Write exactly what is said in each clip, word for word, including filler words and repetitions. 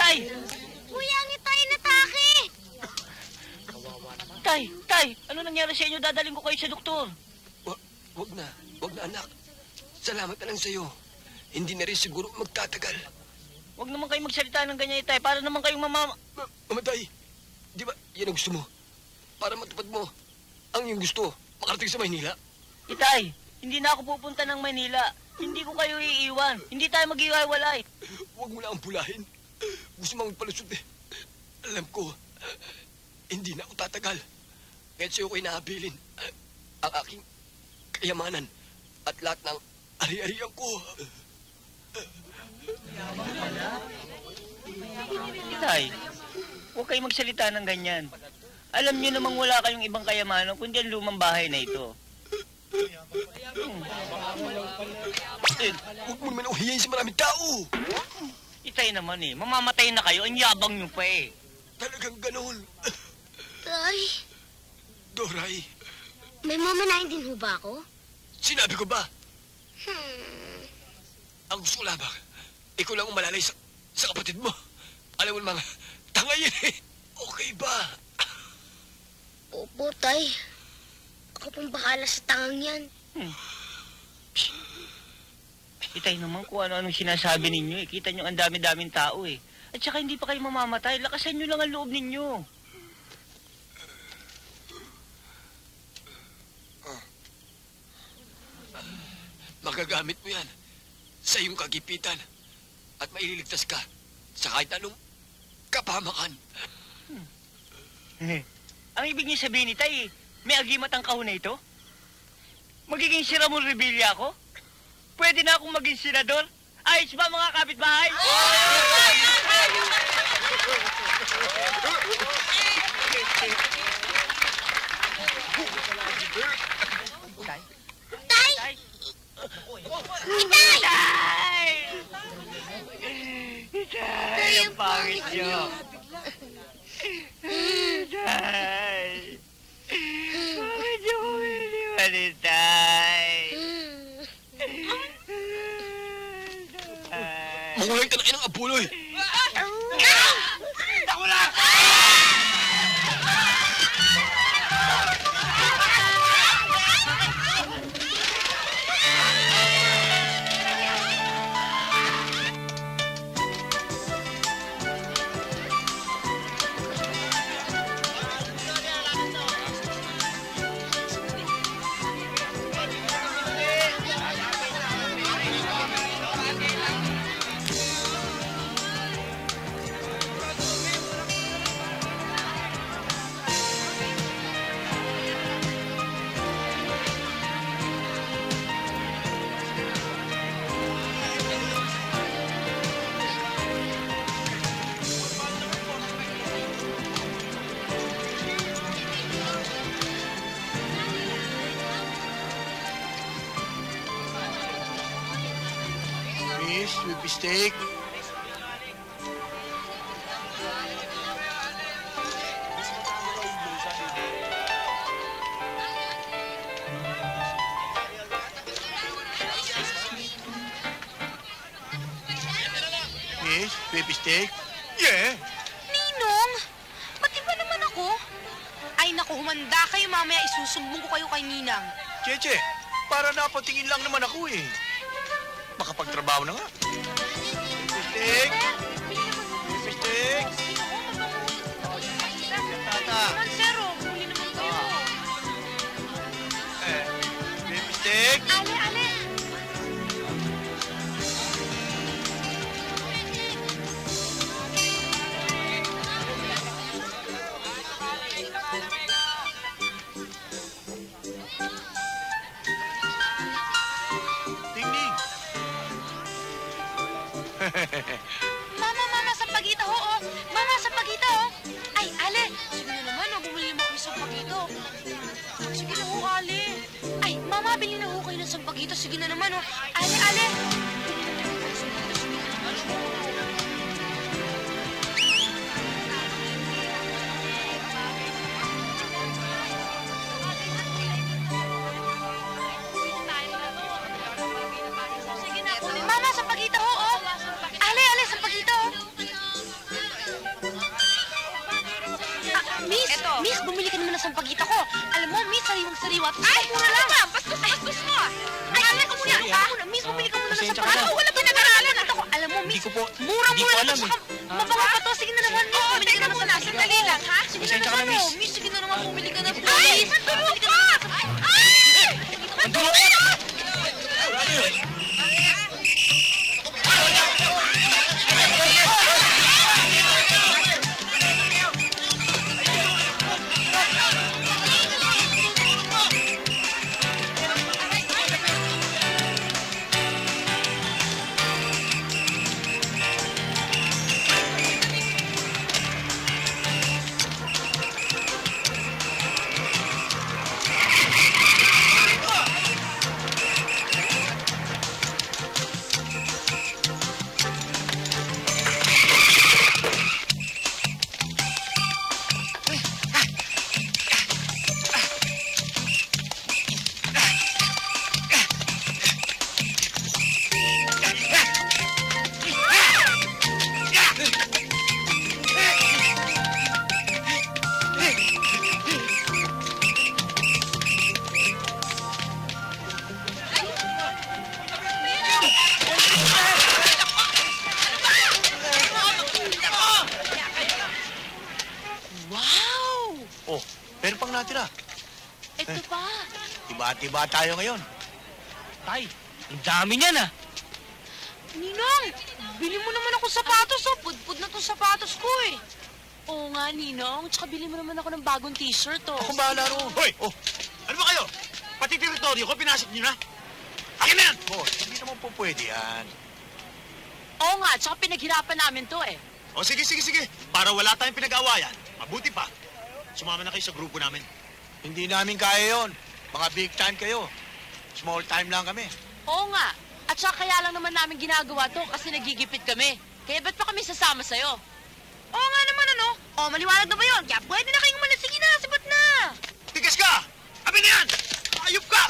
Itay! Kuya, ang Itay natake! Tay, Tay, ano nangyari sa inyo? Dadaling ko kayo sa doktor. Wa- wag na, wag na anak. Salamat na lang sa'yo. Hindi na rin siguro magtatagal. Huwag naman kayo magsalita ng ganyan, Itay. Para naman kayong mamama... Ma- mamatay. Di ba yan ang gusto mo? Para matupad mo ang iyong gusto, makarating sa Maynila. Itay, hindi na ako pupunta ng Manila. Hindi ko kayo iiwan. Hindi tayo mag-iwalay. Huwag mo na ang pulahin. Gusto mo magpalusot eh. Alam ko, hindi na ako tatagal. Ngayon sa'yo ko'y nahabilin ang aking kayamanan at lahat ng ari-arian ko. Itay, huwag kayo magsalita ng ganyan. Alam niyo namang wala kayong ibang kayamanan kundi ang lumang bahay na ito. Hmm. Eh, huwag mo naman ako hiyayin sa maraming tao. Itay naman eh, mamamatay na kayo, ang yabang niyo pa eh. Talagang ganon. Tay, Doray, may mamanahin din ho ba ako? sinabi ko ba? Hmm. Ang gusto ko lamang, ikaw lang ang malalay sa, sa kapatid mo. Alam mo mga tangayin eh. Okay ba? Opo, Tay. Ako pong bahala sa tangang yan. Hmm. Itay naman kung ano-anong sinasabi ninyo eh. Kita nyo ang dami-daming tao eh. At saka hindi pa kayo mamamatay. Lakasan nyo lang ang loob ninyo. Uh, magagamit mo yan sa iyong kagipitan at maililigtas ka sa kahit anong kapahamakan. Hmm. Ang ibig niyo sabihin ni Tay, may agimat ang kahon na ito? Magiging Siramon Revilla ako? Pwede na akong maging senador? Ayos ba mga kapitbahay? Tay! Tay! Itay! Itay! Ang pangit niyo! Itay! Bakit niyo ko iniwan, Itay? Mahulay ka na kayo ng apuloy! Ako na! Miss, with mistake. Miss, with mistake. Yeah. Ninong! Pati ba naman ako? Ay naku, humanda kayo mamaya. Isusumbong ko kayo kay Ninang. Cheche, para napatingin lang naman ako eh. Makapagtrabaho na nga. Mistake. Mistake. Tata. Mansero, huli naman kayo. Eh, mistake. Ale, ale. Ding-ding. Mama, mama, sa pagita ho, oh. Mama, sa pagita, oh. Ay, ale, sige na naman, oh. Bumili mo kami sa pagito. Sige na ho, ale. Ay, mama, bili na ho kayo ng sampagito. Sige na naman, oh. Ale, ale. Mama, sampagita ho, oh. Ale, ale, sampagita, oh. pagbita ko. Alam mo, miss, sariwang-sariwa. Ay, mura lang. Bastos-bastos mo. Ay, alam ko muna. Ka muna. Miss, bumili ka muna ng Pasensya ka sapatos. na. Wala pa nag-aaralan. Ako, alam mo, Hindi miss, ko po, murang-mura hindi ko na alam to. eh. Saka mabango pa to. Sige na naman, miss. Oo, Bumili ka teka naman muna. ng Sandali lang, ha? Sige na Pasensya ka naman, na, miss. oh. Miss, sige na naman, bumili ka ng Ay, sandali ka! Ay! Andun! Wow! Oh, pero pang natira. Ito pa. Tiba-tiba tayo ngayon. Tay, ang dami niyan ah. Ninong, bili mo naman ako sapatos, oh. Pudpud na tong sapatos ko, eh. Oo nga, Ninong. Tsaka bili mo naman ako ng bagong t-shirt, oh. Ako bahala ro. Hoy! Oh, Ano ba kayo? Pati teritoryo ko, pinasok niyo na? Akin na yan! boss, hindi naman po pwede yan. Oo nga, tsaka pinaghirapan namin to, eh. O sige, sige, sige. Para wala tayong pinag-awayan, mabuti pa. Sumama na kayo sa grupo namin. Hindi namin kaya yon. Mga big time kayo. Small time lang kami. Oo nga. At saka kaya lang naman namin ginagawa to kasi nagigipit kami. Kaya ba't pa kami sasama sa'yo? Oo nga naman, ano? O, maliwanag na ba yun? Kaya pwede na kayong umalis. Sige na, sabat na. Tigas ka! Amin na yan! Ayup ka!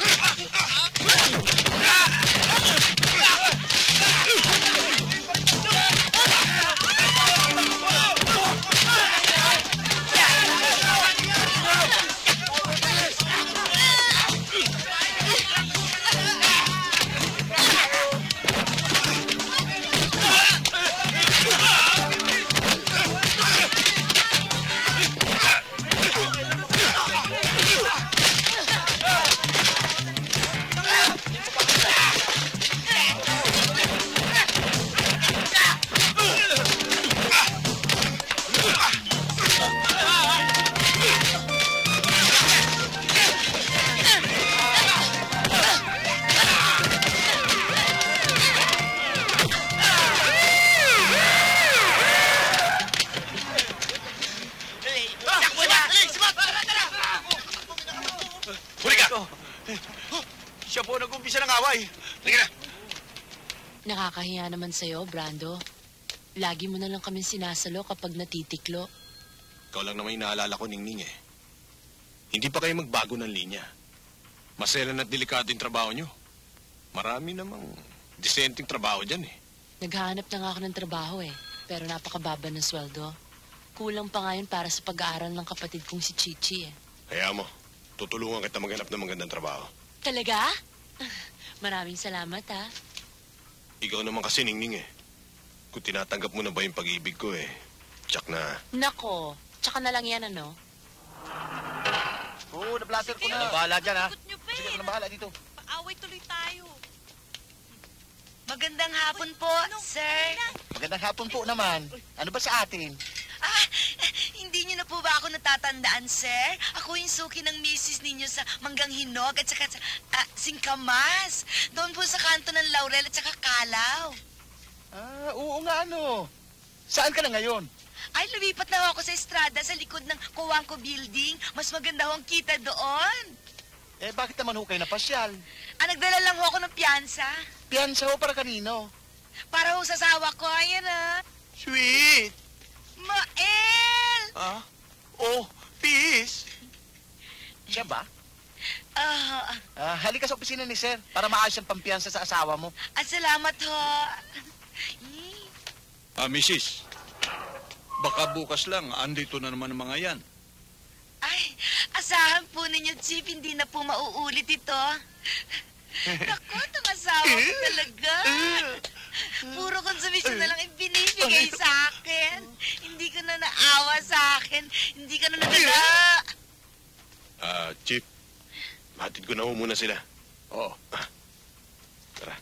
Huli ka! Oh, eh, siya po nag-umpisa ng away. Tingnan na! Nakakahiya naman sa'yo, Brando. Lagi mo na lang kami sinasalo kapag natitiklo. Ikaw lang naman inaalala ko, Ningning eh. Hindi pa kayo magbago ng linya. Maselan at delikado yung trabaho nyo. Marami namang disenteng trabaho dyan eh. Naghahanap na nga ako ng trabaho eh. Pero napakababa ng sweldo. Kulang pa nga yun para sa pag-aaral ng kapatid kong si Chichi eh. Kaya mo, tutulungan kita maghanap ng magandang trabaho. Talaga? Maraming salamat ha. Ikaw naman kasi, Ningning eh. Kung tinatanggap mo na ba yung pag-ibig ko eh, tsak na. Nako, tsaka na lang yan ano. Oo, na-blatter ko na. Bahala dyan, ha? Ikot nyo pa Sige, eh. ako na bahala dito. Paaway tuloy tayo. Magandang hapon po, sir. Magandang hapon po naman. Ano ba sa atin? Ah, hindi niyo na po ba ako natatandaan, sir? Ako yung suki ng misis ninyo sa Manggang Hinog at saka sa ah, Singkamas. Doon po sa kanto ng Laurel at saka Kalaw. Ah, oo nga, ano. Saan ka na ngayon? Ay, lumipat na ako sa estrada sa likod ng Kuwangko Building. Mas maganda ho ang kita doon. Eh, bakit naman ho kayo napasyal? Ah, nagdala lang ho ako ng piyansa. Piyansa ho para kanino? Para ho sa asawa ko. Ayan ah. Sweet! Mael! Ah? Oh, peace! Siya ba? Ah, Ah, halika sa opisina ni Sir para maayos ang pampiyansa sa asawa mo. ah, salamat ho. Eh, Ah, missus. Baka bukas lang, andito na naman ang mga yan. Ay, ah, Asahan po ninyo, Chief, hindi na po mauulit ito. Naku, itong asawa ko talaga. Puro konsumisyon na lang ibinibigay sa akin. Hindi ka na naawa sa akin. Hindi ka na nadala. Ah, Chief. Hatid ko na ho muna sila. Oo. Ah, tara.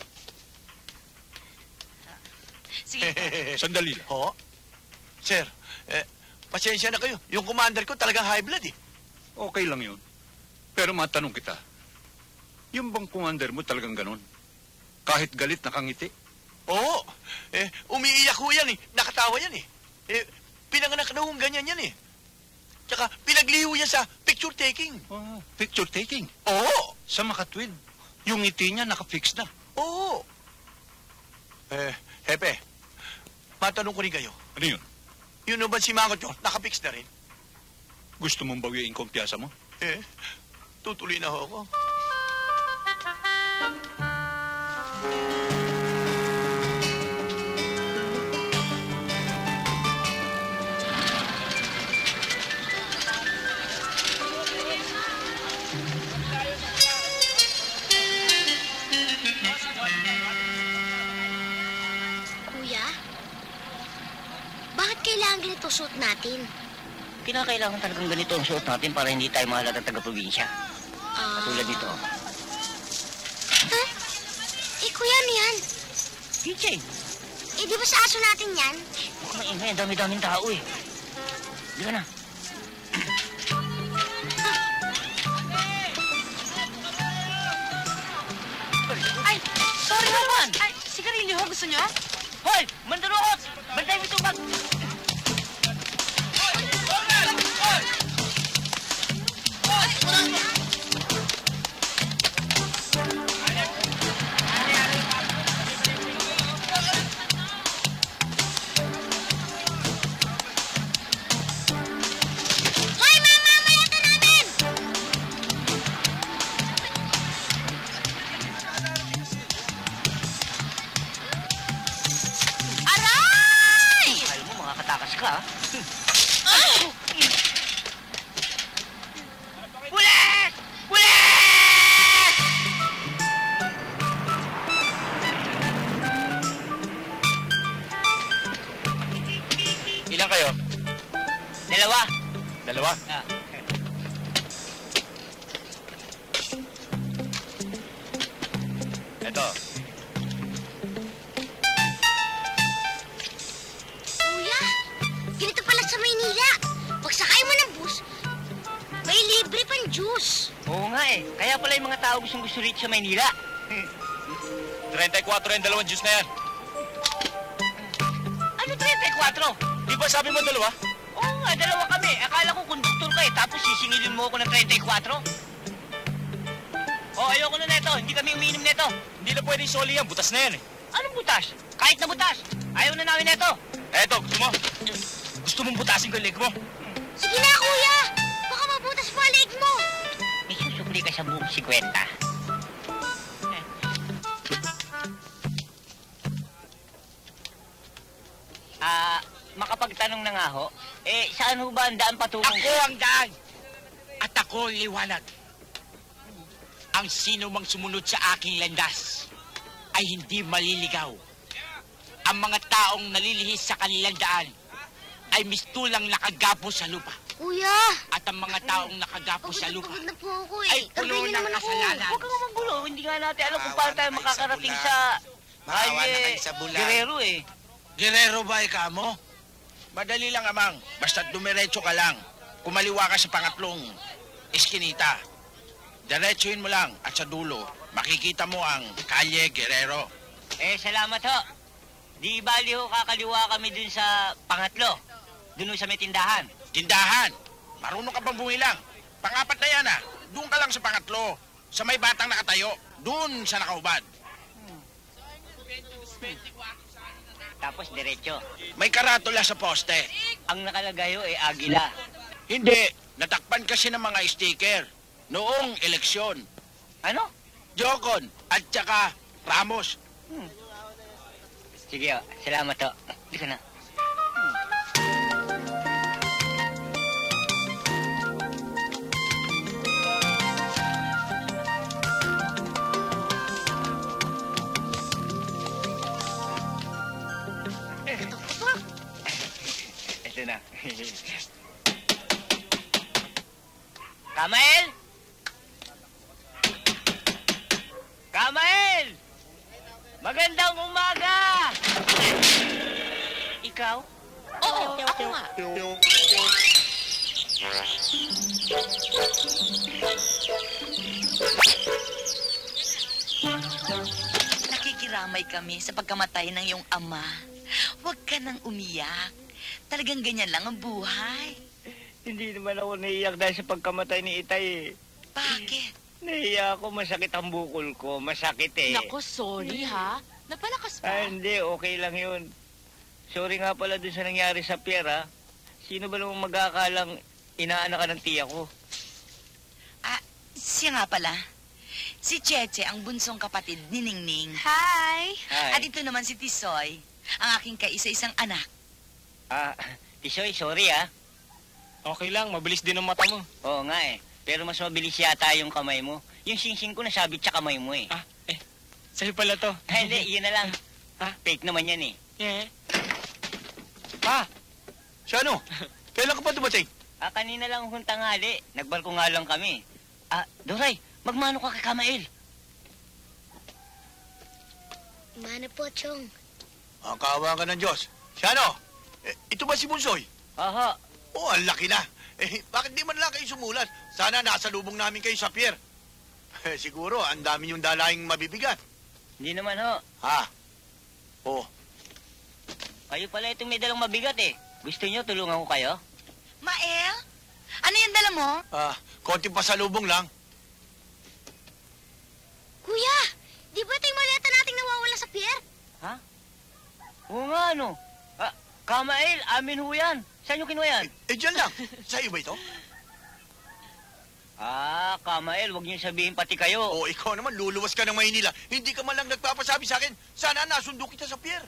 Sige. Sandali lang. Ho? Sir, eh, pasensya na kayo. Yung commander ko talagang high blood eh. Okay lang yun. Pero matanong kita, yung bang commander mo talagang ganon? Kahit galit nakangiti? Oo. Eh, umiiyak ho yan eh. Nakatawa yan eh. Eh, pinanganak na hong ganyan yan eh. Tsaka pinagliho yan sa picture taking. Oh, picture taking? Oo. Sa makatwid. Yung ngiti niya nakafix na. Oo. Eh, Hepe, matanong ko rin kayo. Ano yun? Yun naman si Mangot nyo, nakapix na rin. Gusto mong bawiin kumpiyansa mo? Eh, tutuloy na ho ako. Kuya, bakit kailangan ganito suot natin? Kinakailangan talagang ganito ang suot natin para hindi tayo mahalata taga-probinsya. Ah... Tulad nito. Ha? Eh, kuya, ano yan? Keychain. Eh, di ba sa aso natin yan? Huwag kang ingay, ang dami-daming tao eh. Di ka na. Ay, sorry naman. Ay, sigarilyo ho, gusto nyo? Hoy! Mandurukot! Bantay mo itong bag! Hoy, mama! Mayata namin! Aray! Alam mo, mga katakas ka, ha? Pulis! Pulis! Ilan kayo? Dalawa. Dalawa? Ah. Eto. Kuya, ganito pala sa Maynila. Pag sakay mo ng bus, may libre pang juice. Oo nga eh. Kaya pala yung mga tao gustong gusto rito sa Maynila. thirty-four yung dalawang juice na yan. Ano thirty-four? Di ba sabi mo dalawa? Oo nga, dalawa kami. Akala ko konduktor ka eh. Tapos sisingilin mo ako ng thirty-four? Oh, ayoko na neto. Hindi kami umiinom neto. Hindi na pwedeng soli yan. Butas na yan eh. Anong butas? Kahit na butas. Ayaw na namin neto. Eto, gusto mo? Gusto mong butasin ko yung leg mo? Sige na, kuya. Baka mabutas pa leg mo. May susukli ka sa buong si Kwenta. Ah, makapagtanong na nga ho, eh, saan ho ba ang daan patungong? Ako ang daan. At ako ang liwanag. Ang sino mang sumunod sa aking landas ay hindi maliligaw. Ang mga taong nalilihis sa kanilang daan ay mistulang nakagapo sa lupa. Kuya, At ang mga taong nakagapo pagod sa na lupa pagod na po ako eh. ay puno Tabihin niyo ng naman ako. kasalanan. Huwag kang magulo, hindi nga natin alam kung paano tayo Maawa na kayo sa makakarating bulan. sa... Maawa na Ay, kayo eh, sa bulan. Guerrero eh. Guerrero ba ikaw mo? Madali lang, amang. Basta dumiretso ka lang. Kumaliwa ka sa pangatlong iskinita. Diretsuhin mo lang at sa dulo, makikita mo ang Kalye Guerrero. Eh, salamat ho. Di bali ho, kakaliwa kami dun sa pangatlo. Dun ho sa may tindahan. Tindahan! Marunong ka bang bumilang? Pangapat na yan ah. Doon ka lang sa pangatlo. Sa may batang nakatayo. Doon sa nakaubad. Tapos diretso. May karatula sa poste. Ang nakalagay ho eh, Agila. Hindi. Natakpan kasi ng mga sticker. Noong eleksyon. Ano? Jocon at saka Ramos. Sige ho, salamat ho. Hindi ka na. Kamael! Kamael! Magandang umaga! Ikaw? Oo, ako nga. Nakikiramay kami sa pagkamatay ng iyong ama. Huwag ka nang umiyak. Talagang ganyan lang ang buhay. Hindi naman ako naiyak dahil sa pagkamatay ni Itay eh. Bakit? Naiya ako, masakit ang bukol ko. Masakit eh. Nako, sorry ha. Napalakas pa. Ah, hindi, okay lang yun. Sorry nga pala dun sa nangyari sa Pierre, ha? Sino ba namang mag-aakalang inaanak ka ng tiya ko? Ah, siya nga pala. Si Cheche, ang bunsong kapatid ni Ningning. Hi! Hi. At ito naman si Tisoy, ang aking kaisa-isang anak. Ah, Tisoy, sorry ha. Okay lang, mabilis din ang mata mo. Oo nga eh. Pero mas mabilis yata yung kamay mo. Yung sing-sing ko nasabit sa kamay mo eh. Ah, eh, sa'yo pala to. Ah, hindi, yun na lang. Ah? Fake naman yan eh. Eh, Pa! Siya ano? Kailan ka pa dumating? Ah, kanina lang kung tanghali. Nagbalko nga lang kami. Ah, Doray, magmano ka kay Kamael? Mano po, Chong. Ang kawa ka ng Diyos. Siya ano? Eh, ito ba si Bunsoy? Aha. Oo, ang laki na. Eh, bakit di man lang kayo sumulat? Sana nasa lubong namin kayo sa pier. Eh, siguro, ang dami yung dalaing mabibigat. Hindi naman ho. Ha? Oo. Kayo pala itong may dalang mabigat eh. Gusto nyo tulungan ko kayo? Mael? Ano yung dala mo? Ah, konting pasalubong lang. Kuya, di ba ito yung maleta nating nawawala sa pier? Ha? Oo nga ano. Ah, Kamael, amin ho yan. Saan nyo kinuha yan? Eh, eh dyan lang. Sa'yo ba ito? Ah, Kamael, huwag niyo sabihin pati kayo. Oo, ikaw naman, luluwas ka ng Maynila. Hindi ka man lang nagpapasabi sa akin, sana nasundo kita sa pier.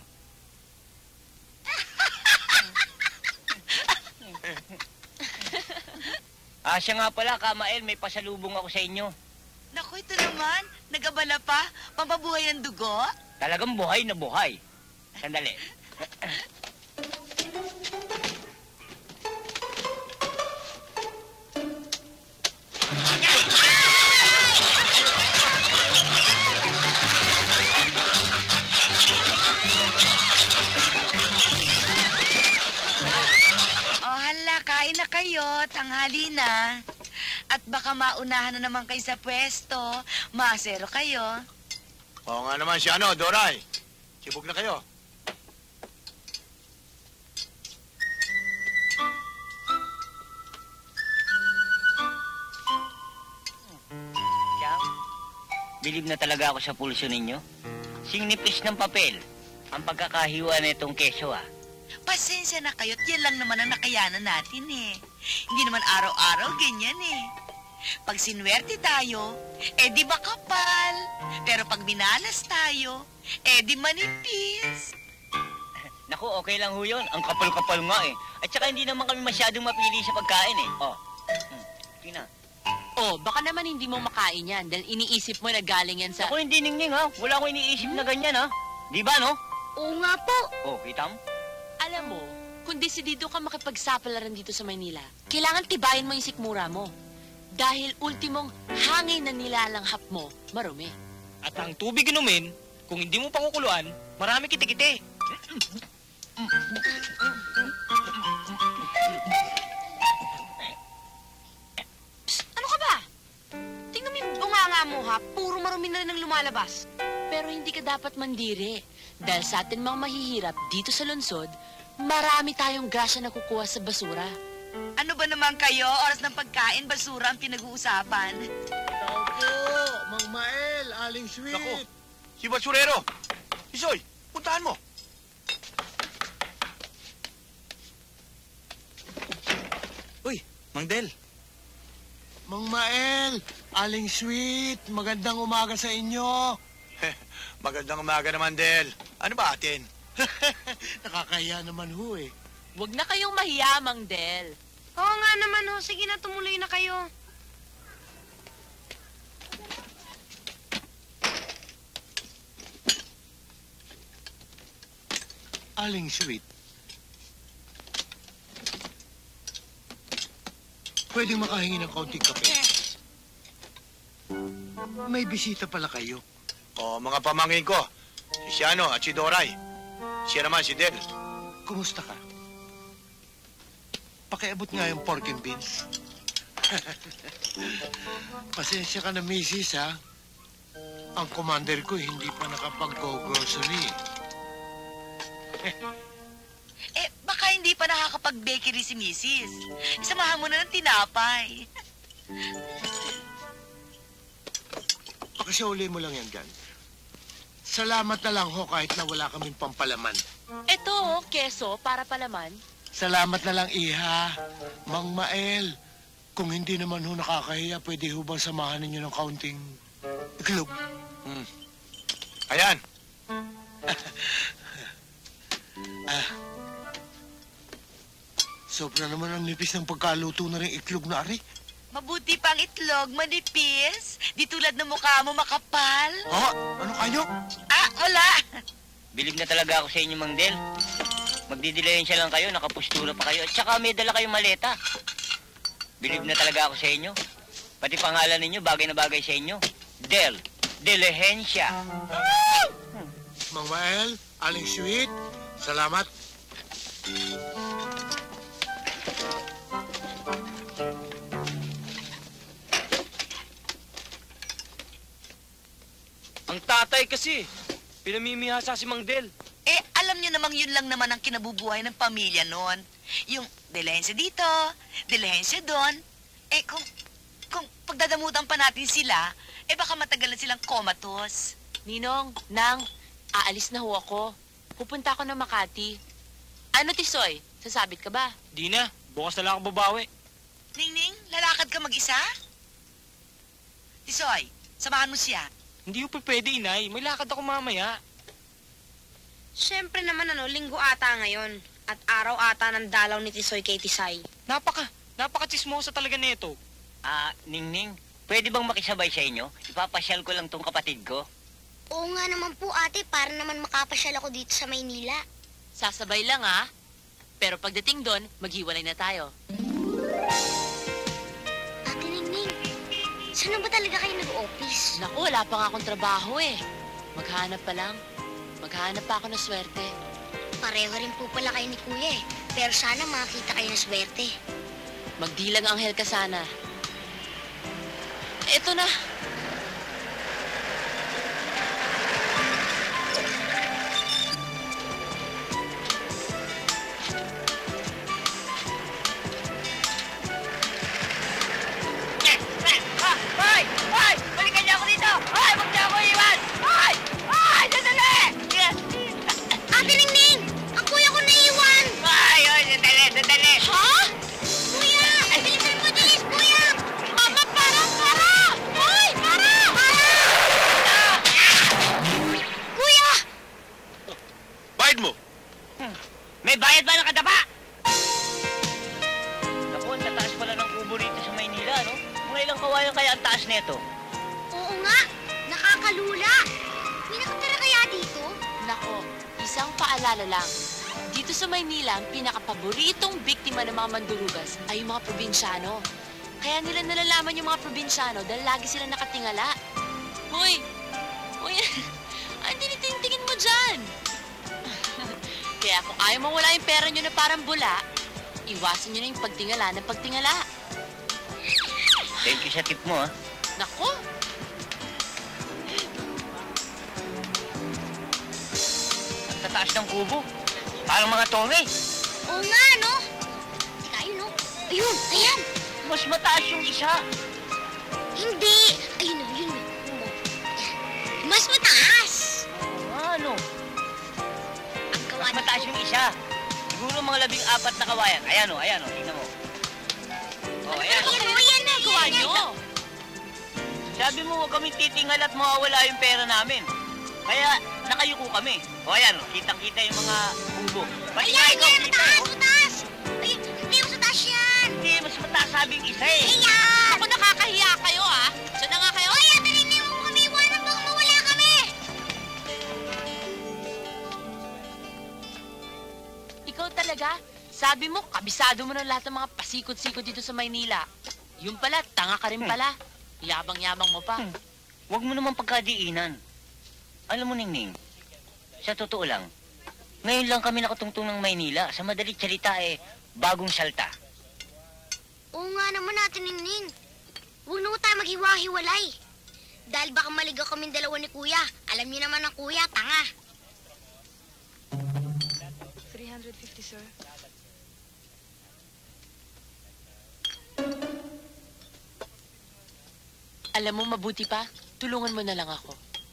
Ah, siya nga pala, Kamael, may pasalubong ako sa inyo. Naku, ito naman. Nagabala pa. Pampabuhay ang dugo. Talagang buhay na buhay. Sandali. Oh, hala, kain na kayo. Tanghali na. At baka maunahan na naman kayo sa pwesto. Masero kayo. Oo nga naman si ano, Doray. Sibog na kayo. Siyang, bilib na talaga ako sa pulso ninyo. Singnipis ng papel ang pagkakahiwa na itong keso ah. Pasensya na kayo't yan lang naman ang nakayanan natin eh. Hindi naman araw-araw ganyan eh. Pag sinwerte tayo, eh di ba kapal? Pero pag minalas tayo, eh di manipis. Naku, okay lang ho yun. Ang kapal-kapal nga eh. At saka hindi naman kami masyadong mapili sa pagkain eh. Oh, hmm. Tina. Oh, baka naman hindi mo makain yan dahil iniisip mo na galing yan sa... Ako hindi ningning ha. Wala akong iniisip na ganyan ha. Di ba no? Oo nga po. Oh, kita mo? Alam mo, kung desidido ka makipagsapalaran dito sa Maynila, kailangan tibayin mo yung sikmura mo. Dahil ultimong hangin na nilalanghap mo, marumi. at ang tubig inumin, kung hindi mo pakukuluan, marami kiti-kiti. Psst, ano ka ba? Tingnan mo yung bunganga mo, ha? Puro marumi na rin ang lumalabas. Pero hindi ka dapat mandiri. Dahil sa atin mga mahihirap dito sa lungsod, marami tayong grasya na kukuha sa basura. Ano ba naman kayo? Oras ng pagkain, basura ang pinag-uusapan. Tao po, Mang Mael, Aling Sweet. Naku, si Basurero. Isoy, puntahan mo. Uy, Mang Del. Mang Mael, Aling Sweet, magandang umaga sa inyo. Magandang umaga naman, Del. Ano ba atin? Nakakahiya naman ho eh. Huwag na kayong mahiya, Mang Del. Oo nga naman, ho. Sige na, tumuloy na kayo. Aling Sweet, pwedeng makahingi ng kaunting kape? May bisita pala kayo. O, mga pamangkin ko. Si Siano at si Doray. Siya naman si Del. Kumusta ka? Pakiabot nga yung pork and beans. Pasensya ka na, misis, ha? Ang commander ko hindi pa nakapag-go-grocery. Eh, baka hindi pa nakakapag-bakery si Missus Isamahan mo na ng tinapay. Pakisauli mo lang yan, Gan. Salamat na lang ho kahit na wala kaming pampalaman. Eto, oh, keso para palaman. Salamat na lang, Iha. Mang Mael, kung hindi naman ho nakakahiya, pwede ho bang samahan ninyo ng kaunting iklog? Hmm. Ayan. ah. Sobra naman ang nipis ng pagkaluto na rin iklog na ari. Mabuti pang itlog, manipis. Di tulad ng mukha mo makapal. Oh, ano kayo? Ah, wala. Bilib na talaga ako sa inyo, Mang Del. Magdidilensya lang kayo, nakapustura pa kayo. At saka may dala kayong maleta. Bilib na talaga ako sa inyo. Pati pangalan ninyo, bagay na bagay sa inyo. Del. Dilihensya. Mang Mael, Aling Sweet, salamat. Ang tatay kasi, pinamimihasa si Mang Del. Eh, alam niyo namang yun lang naman ang kinabubuhay ng pamilya noon. Yung dilehensya dito, dilehensya doon. Eh, kung, kung pagdadamutan pa natin sila, eh baka matagal na silang comatose. Ninong, Nang, aalis na ho ako. Pupunta ako ng Makati. Ano, Tisoy? Sasabit ka ba? Di na, bukas na lang ako babawi. Ningning, lalakad ka mag-isa? Tisoy, samahan mo siya. Hindi po pwede, Inay. May lakad ako mamaya. Siyempre naman ano, linggo ata ngayon. At araw ata ng dalaw ni Tisoy kay Tisay. Napaka, napaka-chismosa talaga nito. Ah, Ningning, pwede bang makisabay sa inyo? Ipapasyal ko lang tong kapatid ko. Oo nga naman po ate, para naman makapasyal ako dito sa Maynila. Sasabay lang, ha? Pero pagdating doon, maghiwalay na tayo. Ate Ningning, saan na ba talaga kayo nag-office? Naku, wala pa nga akong trabaho eh. Maghanap pa lang. Maghanap pa ako ng swerte. Pareho rin po pala kayo ni Kuya eh. Pero sana makakita kayo ng swerte. Magdilang anghel ka sana. Eto na. Hoy! Hoy! Balikan niyo ako dito! Hoy! Huwag niyo ako iwan! Hoy! Hoy! Sandali! Ate Ningning! Ang kuya ko naiwan! Hoy! Hoy! Sandali! Sandali! Ha? Kuya! Bilisan mo, bilis, kuya! Mama, para! Para! Hoy! Para! Para! Kuya! Bayad mo! Hmm. May bayad ba ng kadapa? Naku, ang tataas pala ng kubo rito sa Maynila, no? Mga ilang kawayan kaya ang taas nito? Oo nga! Nakakalula! May nakatira kaya dito? Nako, isang paalala lang. Dito sa Maynila, ang pinakapaboritong biktima ng mga mandurugas ay yung mga probinsyano. Kaya nila nalalaman yung mga probinsyano dahil lagi sila nakatingala. Hoy! Hoy! Ang tinitingtingin mo dyan! Kaya kung ayaw mawala yung pera nyo na parang bula, iwasan nyo na yung pagtingala ng pagtingala. Thank you sa tip mo, ha? Nako! Ang tataas ng kubo. Parang mga torre. Oo nga, no? Teka, ayun, no? Ayun, ayan! Mas mataas yung isa. Hindi! Ayun, no, yun, no. Mas mataas! Ano? Ang gawa Mas mataas yung isa. Siguro mga labing apat na kawayan. Ayan, o. Ayan, o. Tingnan mo. Oh, ayan. Ayan, no, yan, no. Gawa nyo! Sabi mo, huwag kami titingnan at mawawala yung pera namin. Kaya, nakayuko kami. O, ayan, o. Kitang-kita yung mga kubo. Pati nga Ayan, ikaw, yan, kita, mataas, oh. mataas! Ay, hindi mo mataas yan! Hindi, mas mataas sabi yung isa, eh. Ayan! Ako nakakahiya kayo, ha? Diyan na nga kayo. Hoy, ate Ningning, huwag mo kami iwanan, baka mawala kami! Ikaw talaga? Sabi mo, kabisado mo na lahat ng mga pasikot-sikot dito sa Maynila. Yung pala, tanga ka rin pala. Yabang-yabang mo pa. Hmm. Huwag mo naman pagkadiinan. Alam mo, Ningning, sa totoo lang, ngayon lang kami nakatungtong ng Maynila. Sa madalit salita eh, bagong salta. Oo nga naman natin, Ningning. Huwag na tayo maghiwa-hiwalay. Dahil baka maligaw kaming dalawa ni Kuya. Alam niyo naman ang Kuya, tanga. three hundred fifty, sir. Alam mo, mabuti pa, tulungan mo na lang ako.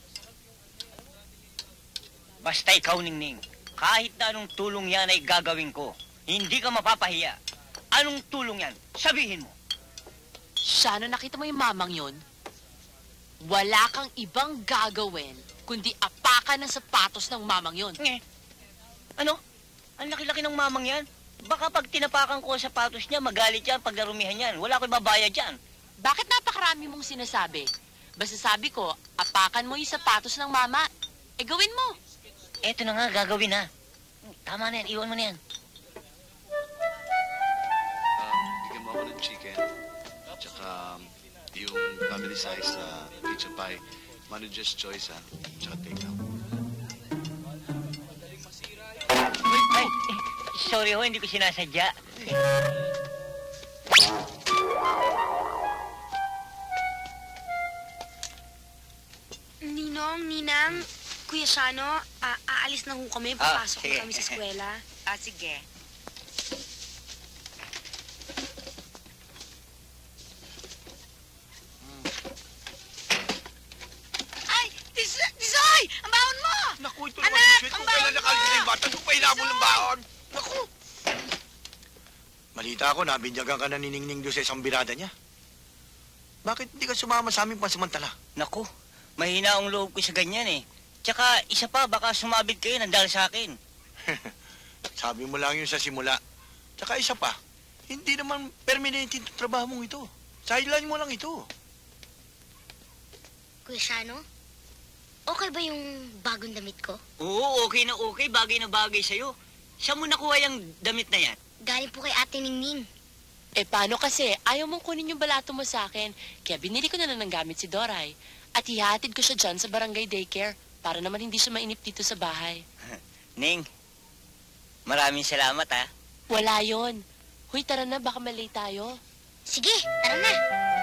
Basta ikaw, Ningning, kahit na anong tulong yan ay gagawin ko. Hindi ka mapapahiya. Anong tulong yan? Sabihin mo. Siya, nakita mo yung mamang yon? Wala kang ibang gagawin kundi apakan ng sapatos ng mamang yon. Nge. Ano? Ang laki-laki ng mamang yan. Baka pag tinapakan ko ang sapatos niya, magalit yan pag narumihan yan. Wala ko ibabayad yan. Bakit napakarami mong sinasabi? Basta sabi ko, apakan mo yung sapatos ng mama. Eh, gawin mo. Eto na nga, gagawin na. Tama na yan, iwan mo na yan. Um, bigyan mo ako ng chicken. Tsaka yung family size na pizza pie. Manager's choice, ha? Tsaka take out. Ay, eh, sorry ho, hindi ko sinasadya. Ninong, Ninang, Kuya Shano, ah, aalis na ho kami. Papasok sige. na kami sa eskwela. Ah, sige. Ay! Tisoy! Tisoy! Ang baon mo! Naku, ito Anak, naman yung sweet ang kung kailan baon nakalit mo! na yung bata. Doon pa inabol ng baon. Naku! Malita ako, nabinyagan ka na ni Ningning doon sa isang birada niya. Bakit hindi ka sumama sa aming pansamantala? Naku, mahina ang loob ko sa ganyan eh. Tsaka, isa pa, baka sumabit kayo ng dahil sa akin. Sabi mo lang yun sa simula. Tsaka isa pa, hindi naman permanent yung trabaho mong ito. Sideline mo lang ito. Kuya Shano, okay ba yung bagong damit ko? Oo, okay na okay. Bagay na bagay sa'yo. Saan mo nakuha yung damit na yan? Galing po kay Ate Ningning. Eh, paano kasi? Ayaw mong kunin yung balato mo sa akin. Kaya binili ko na lang ng gamit si Doray. At ihahatid ko siya dyan sa barangay daycare para naman hindi siya mainip dito sa bahay. Ning, maraming salamat ha. Wala yon. Huy, tara na, baka malay tayo. Sige, tara na.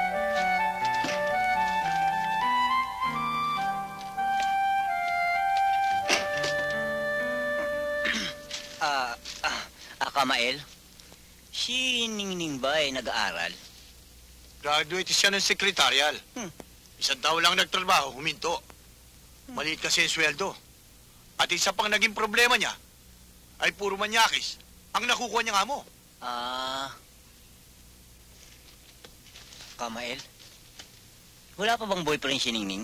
Ah, ah, ah, Kamael, si Ningning ba ay nag-aaral? Graduate siya ng sekretarial. Hmm. Isa daw lang nagtrabaho, huminto. Maliit kasi yung sweldo. At isa pang naging problema niya, ay puro manyakis ang nakukuha niya nga mo. Ah, Kamael, wala pa bang boyfriend si Ningning?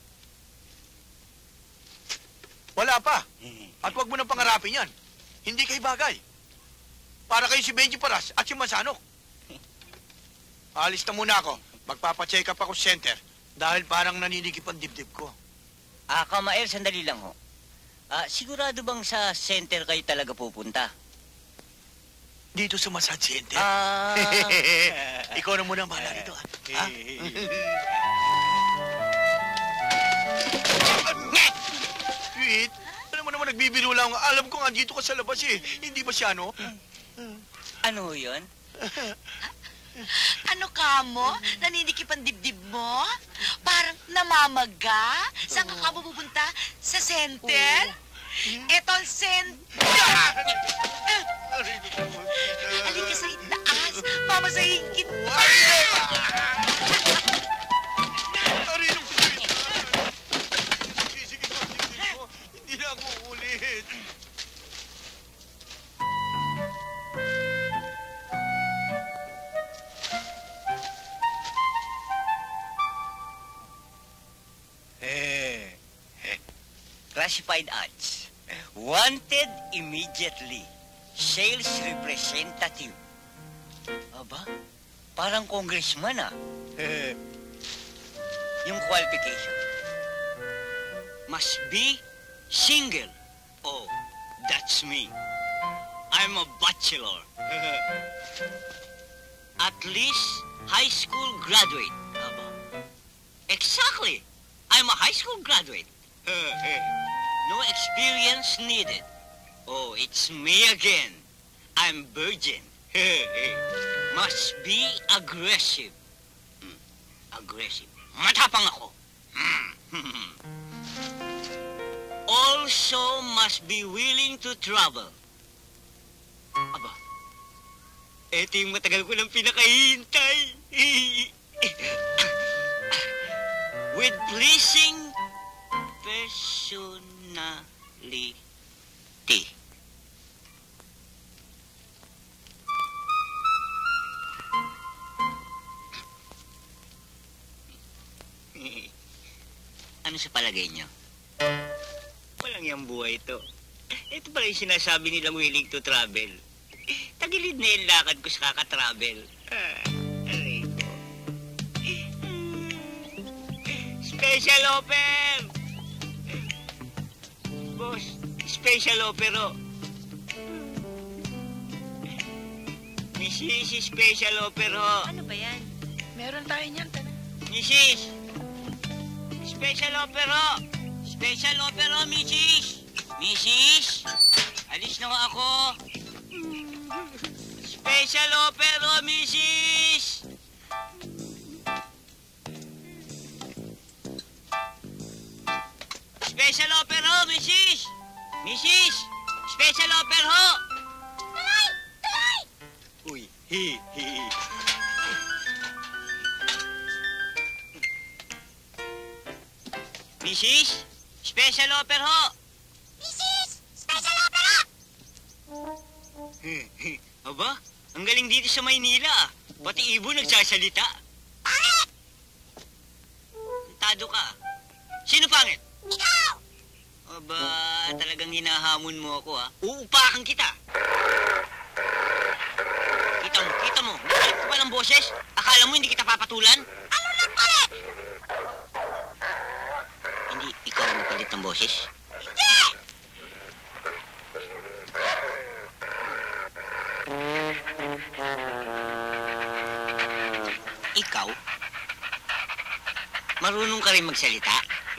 Wala pa. At huwag mo nang pangarapin yan. Hindi kayo bagay. Para kayo si Benji Paras at si Mansanok. Alis na muna ako. Magpapacheck up ako sa center dahil parang naninikip ang dibdib ko. Ah, Kamael, sandali lang ho. Ah, sigurado bang sa center kayo talaga pupunta? Dito sa massage center. Ah. Ikaw na muna ang bahala dito. Ha? Sweet, ano mo naman nagbibiro lang. Alam ko nga dito ka sa labas eh. Hindi ba siya, no? Ano yun? Ano ka mo? Naninikip ang dibdib mo? Parang namamaga? Saan ka ka pupunta? Sa center? Eto ang center! Halika sa itaas. Mamasahin kita. Arin ang sweet. Sige, sige po, sige po. Hindi na ako ulit. Classified ads. Wanted immediately. Sales representative. Aba, parang congressman ah. Yung qualification. Must be single. Oh, that's me. I'm a bachelor. At least, high school graduate. Aba. Exactly. I'm a high school graduate. No experience needed. Oh, it's me again. I'm virgin. Must be aggressive. Hmm. Aggressive. Matapang ako. Hmm. Also must be willing to travel. Aba, eto yung matagal ko nang pinakahintay. With pleasing personality. Ano sa palagay niyo? Walang yung buhay ito. Ito pala yung sinasabi nilang willing to travel. Tagilid na yung lakad ko sa kaka-travel. Ah, aray ko. Special offer! Boss, special offer o. Missus, special offer ho. Ano ba yan? Meron tayo niyan, tana. Missus! Special offer ho! Special offer ho, Missus! Missus! Alis na ako! Special offer ho, Missus! Special offer ho, Missus! Missus! Special offer ho! Tuloy! Tuloy! Uy, hi, hi. Missus, special offer ho! Missus! Special offer ho! Aba, ang galing dito sa Maynila ah. Pati ibon nagsasalita. Pangit! Tado ka. Sino pangit? Ikaw! Aba, talagang hinahamon mo ako ah. Uupakan kita. Kita mo, kita mo. Nakalit ko pa ng boses. Akala mo hindi kita papatulan? Ano lang palit? Hindi, ikaw ang palit ng boses. Hindi! Ikaw? Marunong ka rin magsalita?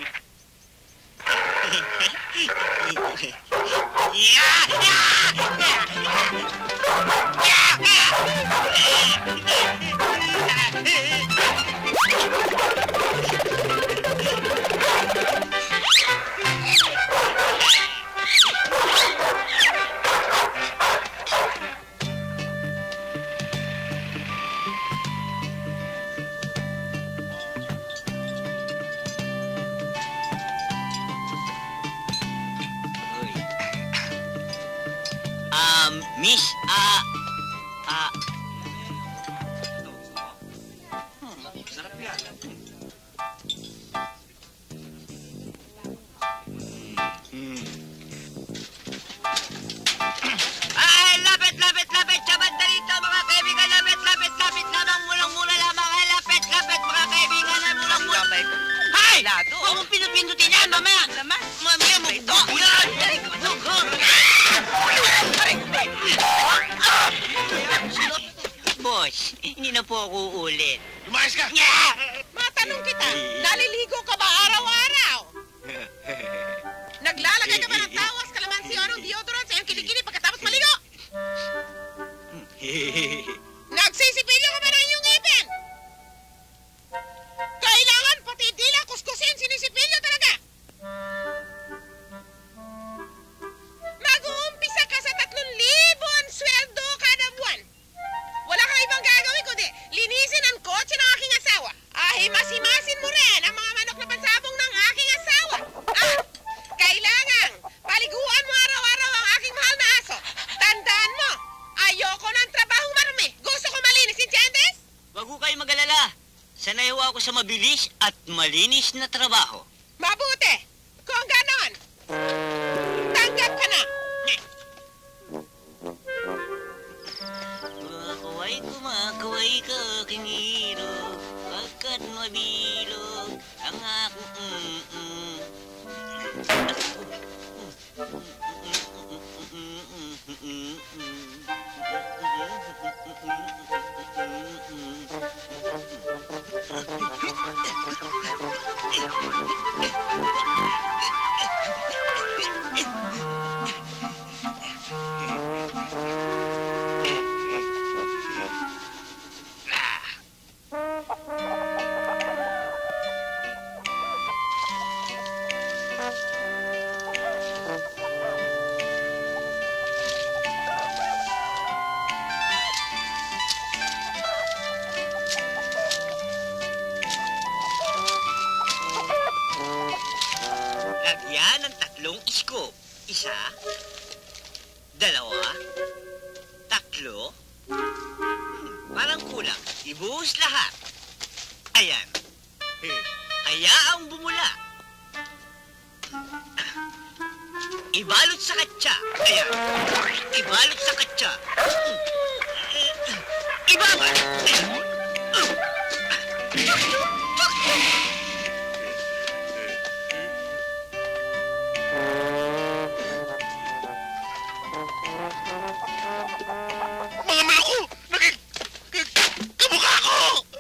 Um, Miss, ah, ah, Sarap yan. hmm. Ay, lapit, lapit, lapit, sabad na rito, mga kaibigan, lapit, lapit, lapit, lamang mulang-mula lamang, ay, lapit, lapit, mga kaibigan, ay, mulang-mula. Hay! Huwag mong pinupindutin yan, mamaya. Mamaya mo. Boss, hindi na po ako uulit. Lumayas ka! Matanong kita, naliligo ka ba araw-araw? Naglalagay ka ba ng tawas, kalamansi, o anong deodorant sa iyong kilikili pagkatapos maligo? Nagsisipilyo ka ba ng iyong ngipin? Kailangan pati dila, kuskusin, sinisipilyo talaga. Mag-uumpisa ka sa tatlong libo ang sweldo kada buwan. Wala kang ibang gagawin kundi linisin ang kotse ng aking asawa. Ahimas-himasin mo rin ang mga manok na pansabong ng aking asawa. At kailangan paliguan mo araw-araw ang aking mahal na aso. Tandaan mo, ayoko ng trabahong marumi. Gusto ko malinis, entiendes? Wag ho kayo mag-alala. Sanay ho ako sa mabilis at malinis na trabaho. Mabuti. Kung ganon, tanggap ka na. Kumakaway, kumakaway ka aking hiro, pagkat mabilog ang aking mm-mm. Mm-mm. Dalawa? Tatlo? Hmm, parang kulang. Ibuhos lahat. Ayan. Hayaang bumula. Ibalot sa katsa. Ayan. Ibalot sa katsa. Ibaba. Mga maloko! Nakik... Kamukha ko!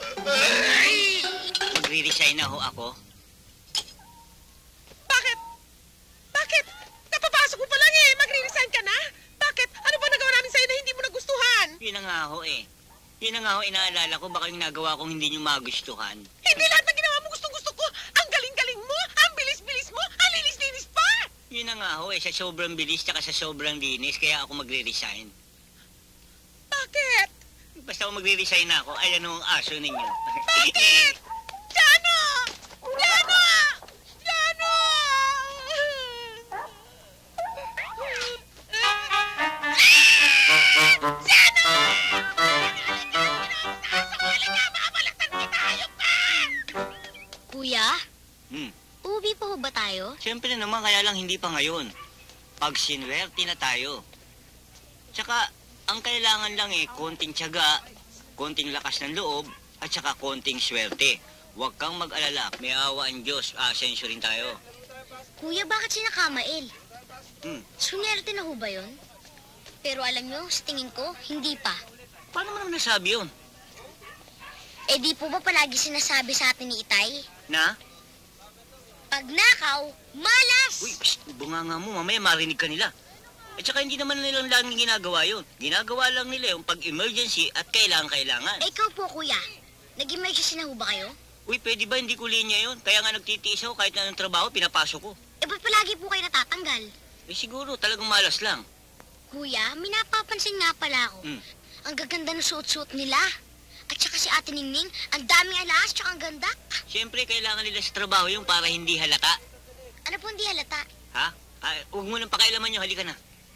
Magre-resign na ho ako. Bakit? Bakit? Kapapasok mo pa lang eh. Magre-resign ka na? Bakit? Ano ba nagawa namin sa'yo na hindi mo nagustuhan? Yun na nga ho eh. Yun na nga ho, inaalala ko baka yung nagawa kong hindi nyo magustuhan. Hindi lahat ng ginawa mo gustong-gusto ko. Ang galing-galing mo, ang bilis-bilis mo, ang linis-linis pa. Yun na nga ho eh, sa sobrang bilis tsaka sa sobrang linis, kaya ako magre-resign. Bakit? Basta ako magre-resign na ako, ayan ho ang aso ninyo. Bakit? Jano! Jano! Jano! Jano! Kuya, Hmm. uuwi pa ho ba tayo? Siyempre naman, kaya lang hindi pa ngayon. Pag sinwerte na tayo. Tsaka, ang kailangan lang eh, konting tiyaga, konting lakas ng loob, at saka konting swerte. Huwag kang mag-alala, may awa ang Diyos, asensyo rin tayo. Kuya, bakit si Nakamael? Hmm. Sunerte na ho ba yun? Pero alam nyo, sa tingin ko, hindi pa. Paano mo naman nasabi yun? Eh di po ba palagi sinasabi sa atin ni Itay? Na? Pag nakaw, malas! Uy, psst, bunganga mo, mamaya marinig ka nila. At saka hindi naman nilang laging ginagawa yun. Ginagawa lang nila yung pag-emergency at kailangan-kailangan. Eh, ikaw po, kuya. Nag-emergency na ho ba kayo? Uy, pwede ba hindi ko linya yun? Kaya nga nagtitiis ako kahit na anong trabaho, pinapasok ko. Eh, ba't palagi po kayo natatanggal? Eh siguro, talagang malas lang. Kuya, may napapansin nga pala ako. Hmm. Ang gaganda ng suot-suot nila. At saka si Ate Ningning, ang daming alas, tsaka ang ganda. Siyempre, kailangan nila sa trabaho yung para hindi halata. Ano po hindi halata? Ha? Ah, huwag mo nang pakailaman nyo, halika na.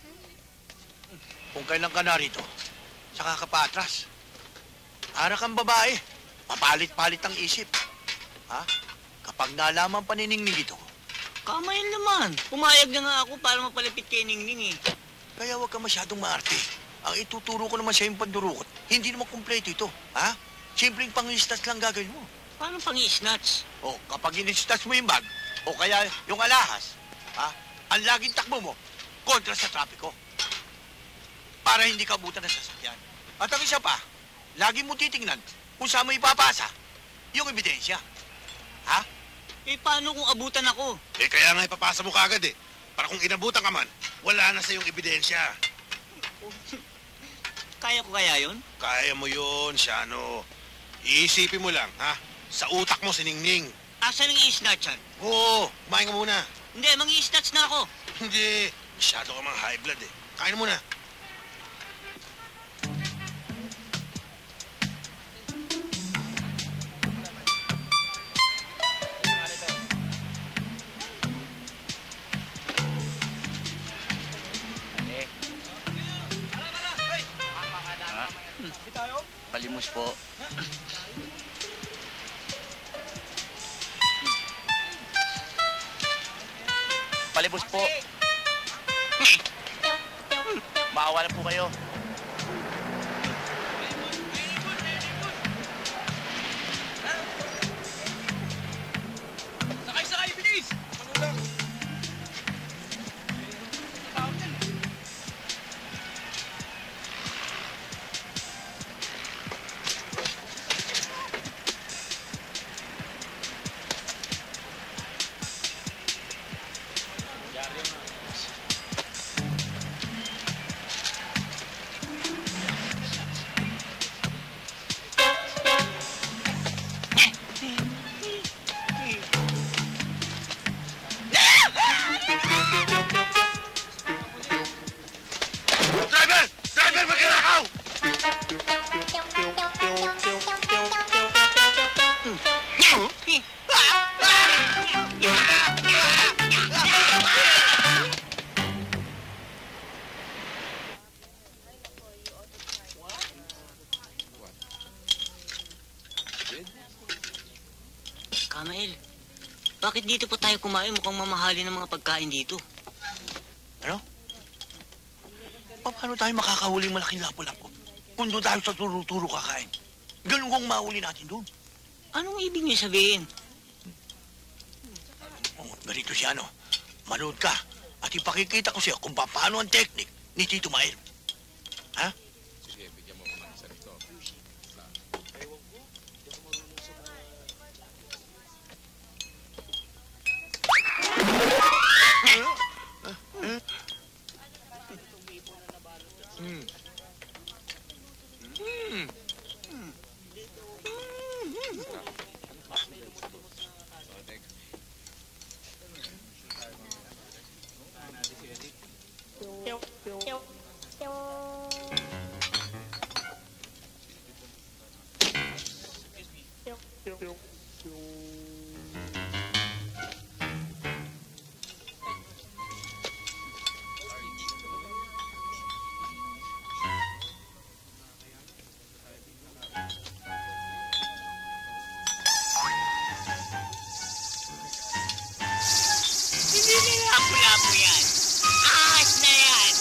Kung kailan ka narito, saka ka pa atras. Ara kang babae, papalit-palit ang isip. Ha? Kapag nalaman pa ni Ningning ito, Kamayan naman. Pumayag na nga ako para mapalapit kay Ningning eh. kaya huwag ka masyadong maarte. Ang ituturo ko naman sa yung pandurukot, hindi naman kumpleto ito. Ha? Simpleng pang-istats lang gagawin mo. Paano pang-isnats? O, kapag in-istats mo yung bag, o kaya yung alahas, ha? Ang laging takbo mo, kontra sa trapiko. Para hindi ka abutan ng sasakyan. At ang isa pa, lagi mo titingnan kung saan mo ipapasa yung ebidensya. Ha? Eh, paano kung abutan ako? Eh, kaya nga ipapasa mo kagad eh. Para kung inabutan ka man, wala na sa iyong ebidensya. Kaya ko kaya yun? Kaya mo yun, Shano. Iisipin mo lang, ha? Sa utak mo, si Ningning. Asan ang i-snatchan? Oo, kumain ka muna. Hindi, mang-i-snatch na ako. Hindi, masyado ka mang high blood eh. Kain muna. Palimos po. Palibos po. Maawa na po kayo. Sakay, sakay, bilis! Ano lang? bakit dito pa tayo kumain? Mukhang mamahalin ng mga pagkain dito. Ano? Pa- Paano tayo makakahuling malaking lapu-lapu? Kung doon tayo sa turo-turo kakain. Ganun kong mahuli natin doon. Anong ibig niyo sabihin? Oh, ganito siya, ano? Manood ka at ipakikita ko siya kung paano ang teknik ni Tito Mael. Ha? Sige, bigyan mo muna sa rito. Hmm. Hmm. Hindi nila lapu-lapu yan. Ahas na yan.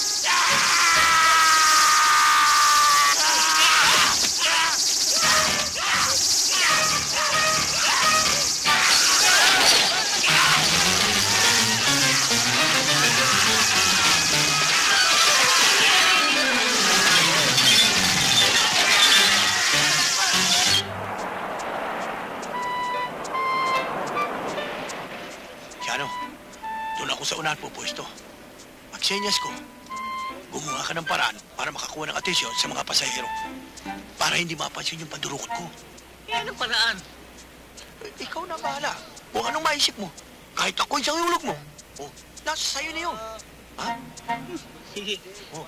Siano, doon ako sa unahan pupuesto. Pagsenyas ko, gumawa ka ng paraan para makakuha ng atensyon sa mga pasahero. Para hindi mapansin yung pandurukot ko. Eh, anong paraan? Eh, ikaw na bahala. Kung anong maisip mo. Kahit ako isang hulog mo. Oh, nasa sayo na yun. Ha? Sige. Oh.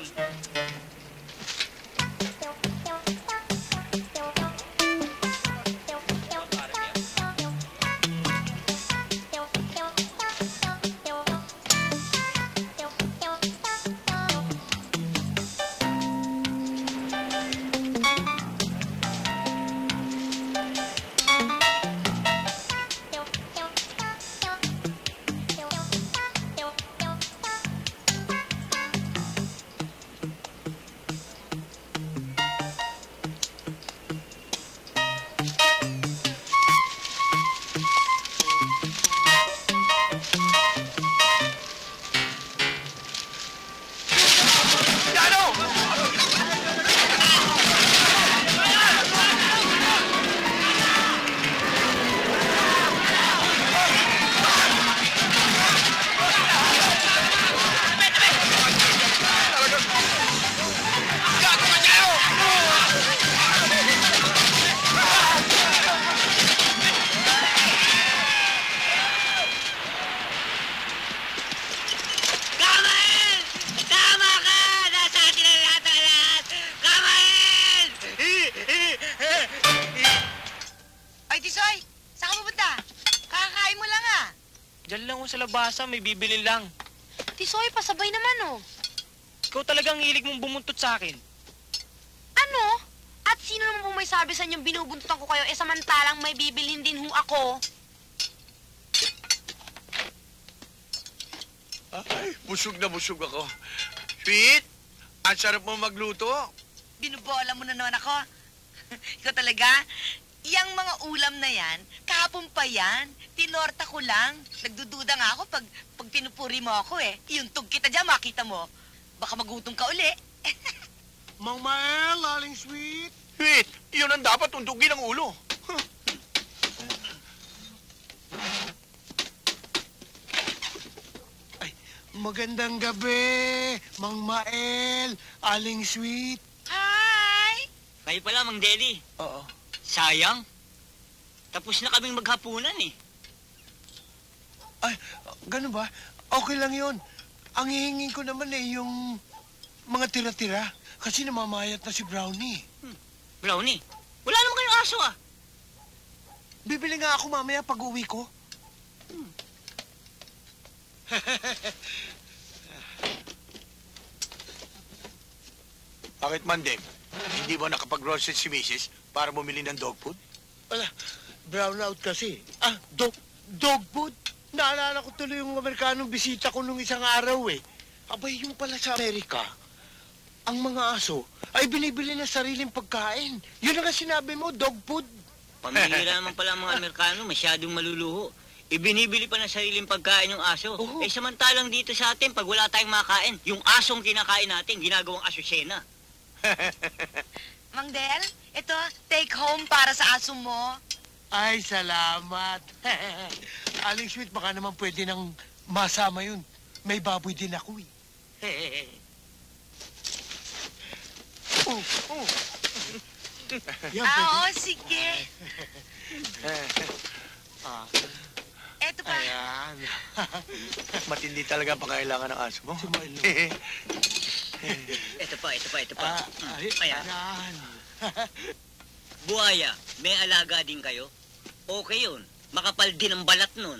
Diyan lang ho sa labasa, may bibili lang. Tisoy, pasabay naman oh. Ikaw talagang hilig mong bumuntot sa akin. Ano? At sino naman pong may sabi sa inyong binubuntutan ko kayo, eh samantalang may bibilhin din ho ako? Ay, busog na busog ako. Sweet, ang sarap mo magluto. Binubola mo na naman ako. Ikaw talaga? Yang mga ulam na yan, kahapon pa yan, tinorta ko lang. Nagdududa nga ako pag, pag pinupuri mo ako eh. Yung tug kita dyan, makita mo. Baka magutom ka uli. Mang Mael, aling sweet. Sweet, yun ang dapat tundugin ang ulo. Ay, magandang gabi, Mang Mael, aling sweet. Hi! Kayo pala, Mang Deli. Oo. Sayang. Tapos na kaming maghapunan eh. Ay, ganun ba? Okay lang yun. Ang hihingin ko naman eh, yung mga tira-tira. Kasi namamayat na si Brownie. Hmm. Brownie? Wala naman kayong aso ah. Bibili nga ako mamaya pag uwi ko. Hmm. Bakit man, Dave? Hindi ba nakapag-grocery si Missus para bumili ng dog food? Wala, brown out kasi. Ah, dog, Dog food? Naalala ko tuloy yung Amerikanong bisita ko nung isang araw eh. Abay, yung pala sa Amerika, ang mga aso ay binibili ng sariling pagkain. Yun ang sinabi mo, dog food. Pamihira naman pala ang mga Amerikano, masyadong maluluho. Ibinibili pa ng sariling pagkain yung aso. Oo. Eh samantalang dito sa atin, pag wala tayong makain, yung asong kinakain natin, ginagawang asusena. Mang Del, ito, take home para sa aso mo. Ay, salamat. Aling Sweet, baka naman pwede nang masama yun. May baboy din ako eh. Oh, oh. Yan, Ah, pwede. oo, sige. Ah, Eto pa. Ayan. Matindi talaga ang pangailangan ng aso mo. Ito pa, ito pa, ito pa. Ah, ay, Ayan. ayan. Buhaya, may alaga din kayo? Okay yun. Makapal din ang balat nun.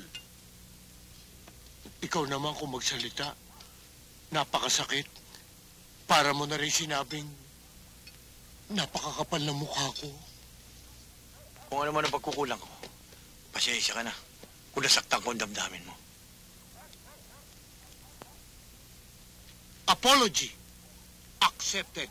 Ikaw naman kung magsalita, napakasakit. Para mo na rin sinabing, napakakapal na mukha ko. Kung ano man ang pagkukulang ko, pasensya ka na. Kung nasaktan ko ang damdamin mo. Apology accepted.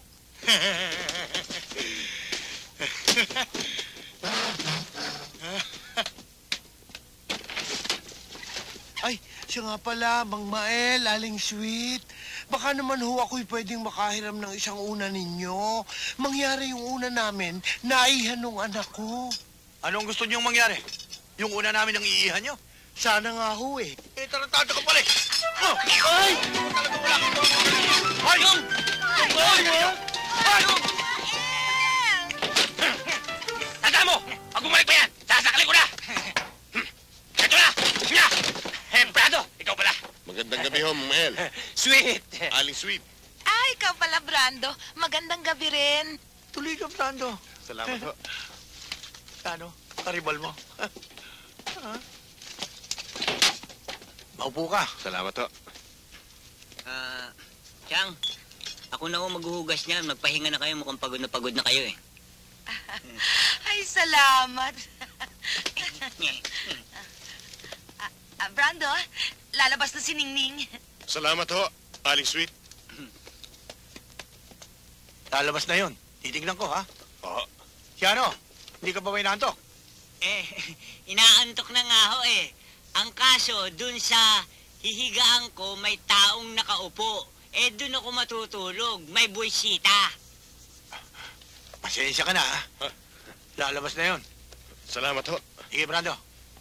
Ay, siya nga pala, Mang Mael, Aling Sweet. Baka naman ho ako'y pwedeng makahiram ng isang una ninyo. Mangyari yung una namin, naihan nung anak ko. Ano ang gusto niyong mangyari? Yung una namin ang iihan niyo? Sana nga ho eh. Eh, tarantado ka pala eh! Oh! Ay! Talaga wala kang Ay! Ay! Ay! Tanda mo! Pag bumalik pa yan, sasakali ko na! Ito na! Nga! Eh, Brado, ikaw pala. Magandang gabi ho, Mael. Sweet! Aling Sweet. Ah, ikaw pala, Brando. Magandang gabi rin. Tuloy ka, Brando. Salamat ho. Ano? Karibal mo. Ha? Maupo ka. Salamat ho. Ah, Chang, ako na ho maghuhugas niyan. Magpahinga na kayo, mukhang pagod na pagod na kayo eh. Ay, salamat. ah, ah, Brando, lalabas na si Ningning. Salamat ho, Aling Sweet. Lalabas na yun. Titignan ko, ha? Oo. Si ano? Hindi ka ba may naantok? Eh, inaantok na nga ho eh. Ang kaso, dun sa hihigaan ko, may taong nakaupo. Eh, dun ako matutulog. May buwisita. Pasensya ka na, ha? Lalabas na yun. Salamat ho. Sige, Brando.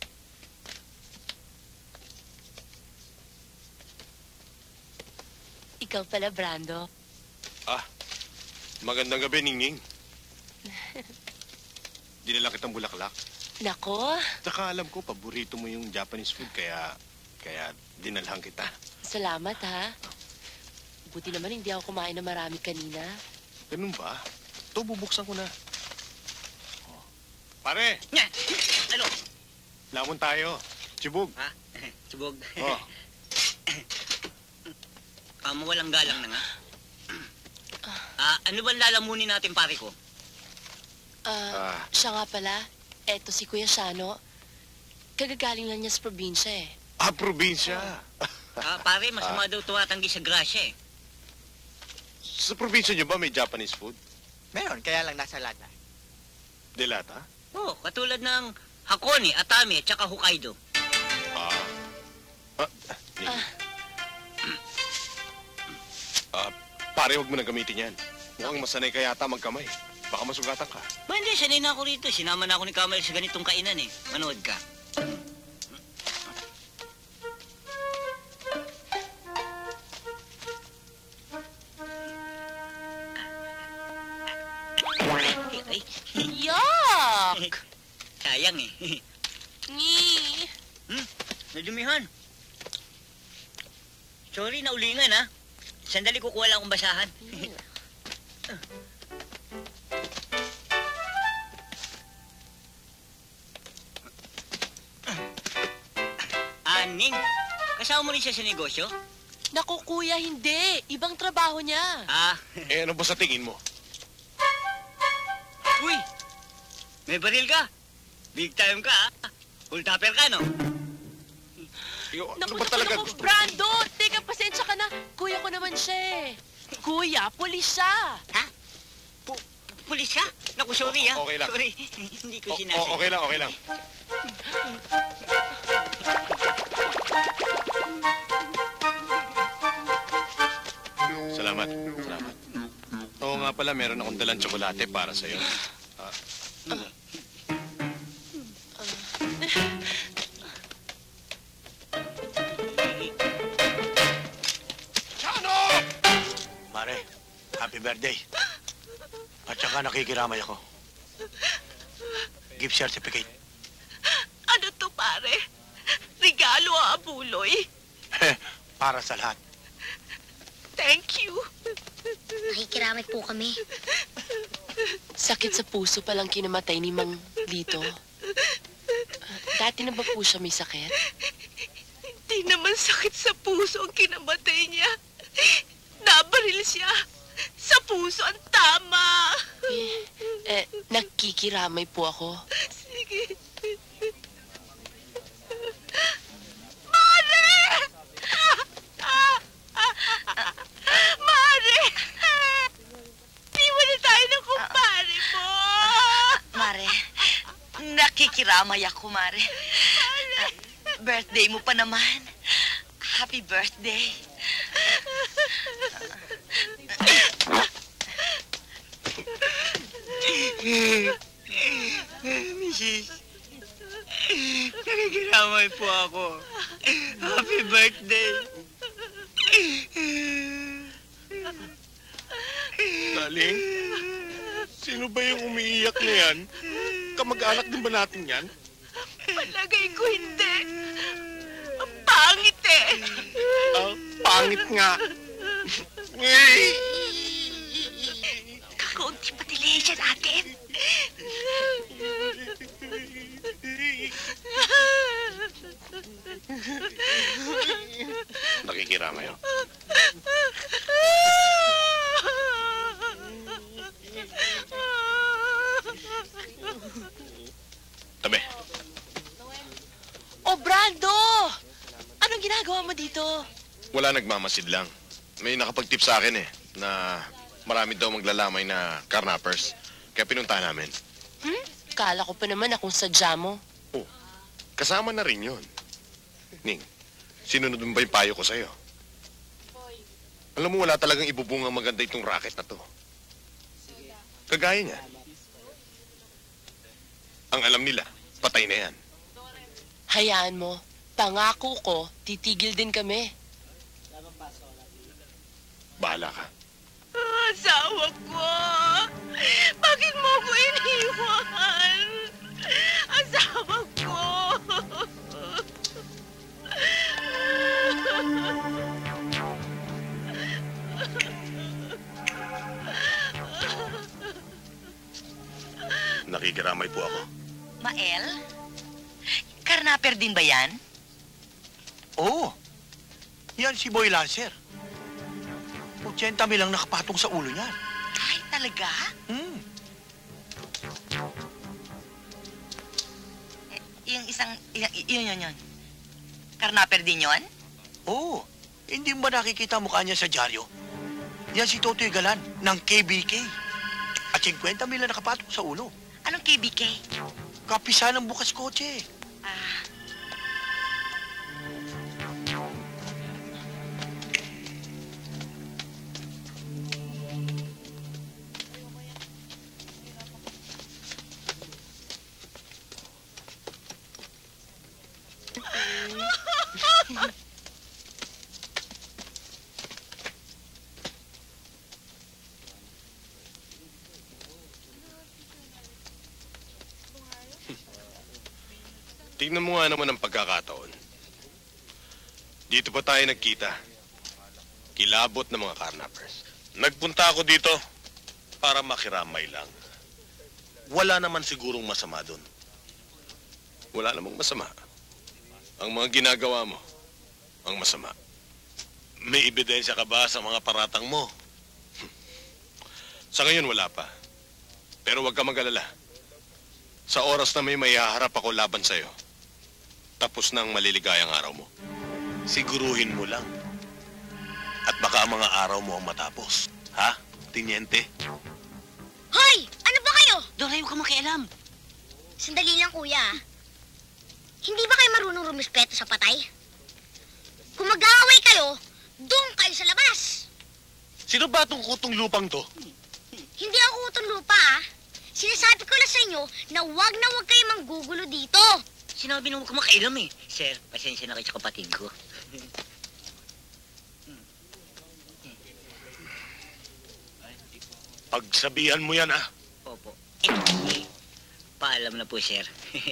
Ikaw pala, Brando. Ah, magandang gabi, Ningning. Dinala kitang bulaklak. Nako, Saka alam ko, paborito mo yung Japanese food, kaya, kaya dinalhan kita. salamat ha. Buti naman hindi ako kumain na marami kanina. Ganun ba? Ito, bubuksan ko na. Oh. Pare! Nga! Ano? Lamon tayo. Chibog. Ha? Subog. Oh. Ah, mawalang galang na nga. Ah, ano ba lalamunin natin, pare ko? Ah, Ah. siya nga pala, eto si Kuya Shano. Kagagaling lang niya sa probinsya eh. Ah, probinsya. Ah, pare, masama daw tumatanggi sa grasya eh. Sa probinsya niyo ba may Japanese food? Meron, kaya lang nasa lata. Delata? Oo, oh, katulad ng Hakone, Atami, at saka Hokkaido. Ah. Ah, Ningning. Ah, pare, huwag mo nang gamitin yan. Mukhang masanay ka yata magkamay. Baka masugatan ka. Ba, hindi, sanay na ako rito. Sinama na ako ni Kamal sa ganitong kainan eh. Manood ka. Ay, Yuck! sayang eh. Ngi! Hmm, nadumihan. Sorry, naulingan ha. Sandali, kukuha lang akong basahan. Aning, kasama mo rin siya sa negosyo? Naku, Kuya, hindi. Ibang trabaho niya. Ah, Eh, ano ba sa tingin mo? uy! May baril ka. Big time ka, ah. Full topper ka, no? Yo, Naku, ano ba naku, talaga naku, gusto mo? Brando! Teka, pasensya ka na. Kuya ko naman siya eh. Kuya, pulis siya. Ha? Pu pulis siya? Naku, sorry ah. Okay lang. Sorry. Hindi ko O- sinasadya. o- okay lang, okay lang. Salamat. Salamat. Oo nga pala, meron akong dalang tsokolate para sa'yo. Ah, Mare, happy birthday. At saka nakikiramay ako. Gift certificate. Ano to, pare? Regalo ang abuloy? Para sa lahat. Thank you. Nakikiramay po kami. Sakit sa puso palang kinamatay ni Mang Lito. Dati na ba po siya may sakit? Hindi naman sakit sa puso ang kinamatay niya. Nabaril siya. Sa puso ang tama. Eh, eh nakikiramay po ako. Sige. Mare! Mare! Iwan na tayo ng kumpare mo. Mare, nakikiramay ako, Mare. Birthday mo pa naman. Happy birthday. Missus, nakikiramay po ako. Happy birthday. Daling, sino ba yung umiiyak na yan? Kamag-anak din ba natin yan? Palagay ko hindi. Ang pangit eh. Ah, pangit nga. Kakaunti pa delay natin. Nakikiramay ako. Tabi. Oh, Brando! Anong ginagawa mo dito? Wala, nagmamasid lang. May nakapag-tip sa akin eh, na marami daw maglalamay na carnappers. Kaya pinuntahan namin. Hmm? Kala ko pa naman akong sadya mo. Kasama na rin yun. Ning, sinunod mo ba yung payo ko sa'yo? Alam mo, wala talagang ibubungang maganda itong racket na to. Kagaya niya. Ang alam nila, patay na yan. Hayaan mo. Pangako ko, titigil din kami. Bahala ka. Asawa ko! Bakit mo ko iniwan? Asawa ko! Nakikiramay po ako. Mael? Karnaper din ba yan? Oo. Yan si Boy Lancer. Ochenta mil lang nakapatong sa ulo niyan. Ay, talaga? Hmm. Eh, yung isang, y- yun, yun, yun. Karnaper din yun? Oo. Hindi mo ba nakikita mukha niya sa dyaryo? Yan si Totoy Galan ng K B K. At fifty mil lang nakapatong sa ulo. Anong K B K? Kapisa ng bukas kotse. Ah, Tignan mo nga naman ang pagkakataon. Dito pa tayo nagkita. Kilabot ng mga carnappers. Nagpunta ako dito para makiramay lang. Wala naman sigurong masama doon. Wala namang masama. Ang mga ginagawa mo, ang masama. May ebidensya ka ba sa mga paratang mo? Sa ngayon, wala pa. Pero huwag ka mag-alala. Sa oras na may maihaharap ako laban sa'yo, tapos na ang maliligayang araw mo. Siguruhin mo lang. At baka ang mga araw mo ang matapos. Ha, Tiniente? Hoy! Ano ba kayo? Doray, huwag ka makialam. Sandali lang, kuya. Hindi ba kayo marunong rumispeto sa patay? Kung mag-aaway kayo, doon kayo sa labas. Sino ba itong kutong lupang to? Hindi ako utong lupa, ah. Sinasabi ko na sa inyo na wag na wag kayo manggugulo dito. Sinabi na huwag ka makialam eh. Sir, pasensya na kayo sa kapatid ko. Pagsabihan mo yan, ah. Opo. Paalam na po, sir.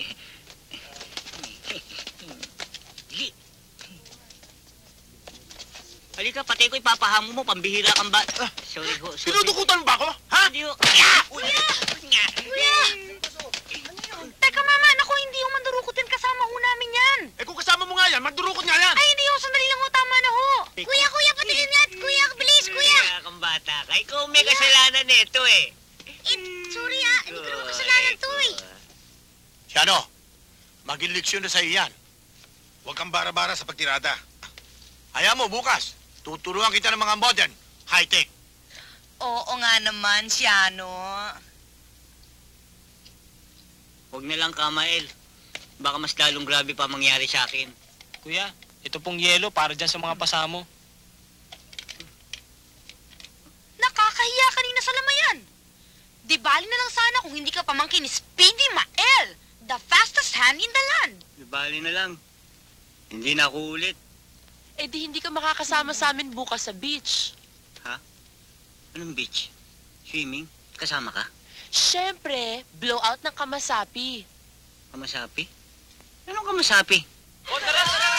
Halika, patay ko, ipapahamo mo, pambihira kang ba... Ah, sorry ho, sorry. Pinudukutan ba ako? Ha? Hindi ho. Kuya! Kuya! Kuya! Teka, mama, naku, hindi ho mandurukutin, kasama ho namin yan. Eh kung kasama mo nga yan, magdurukot nga yan. Ay, hindi ho, sandali lang ho, tama na ho. Kuya, kuya, patigil nga, kuya, bilis, kuya. Kaya kang bata ka, ikaw may kasalanan nito eh. Eh, sorry ah, hindi ko naman kasalanan to eh. Siano, maging leksyon na sa'yo yan. Huwag kang bara-bara sa pagtirada. Hayaan mo, bukas, tuturuan kita ng mga modern, high-tech. Oo nga naman, Siano. Huwag na lang, Kamael. Baka mas lalong grabe pa mangyari sa akin. Kuya, ito pong yelo para dyan sa mga pasamo. Nakakahiya kanina sa lamayan. Di bali na lang sana kung hindi ka pamangkin ni Speedy Mael, the fastest hand in the land. Di bali na lang. Hindi na ako ulit. Eh di hindi ka makakasama sa amin bukas sa beach. Ha? Anong beach? Swimming? Kasama ka? Siyempre, blowout ng Kamasapi. Kamasapi? Anong Kamasapi? O, tara, tara!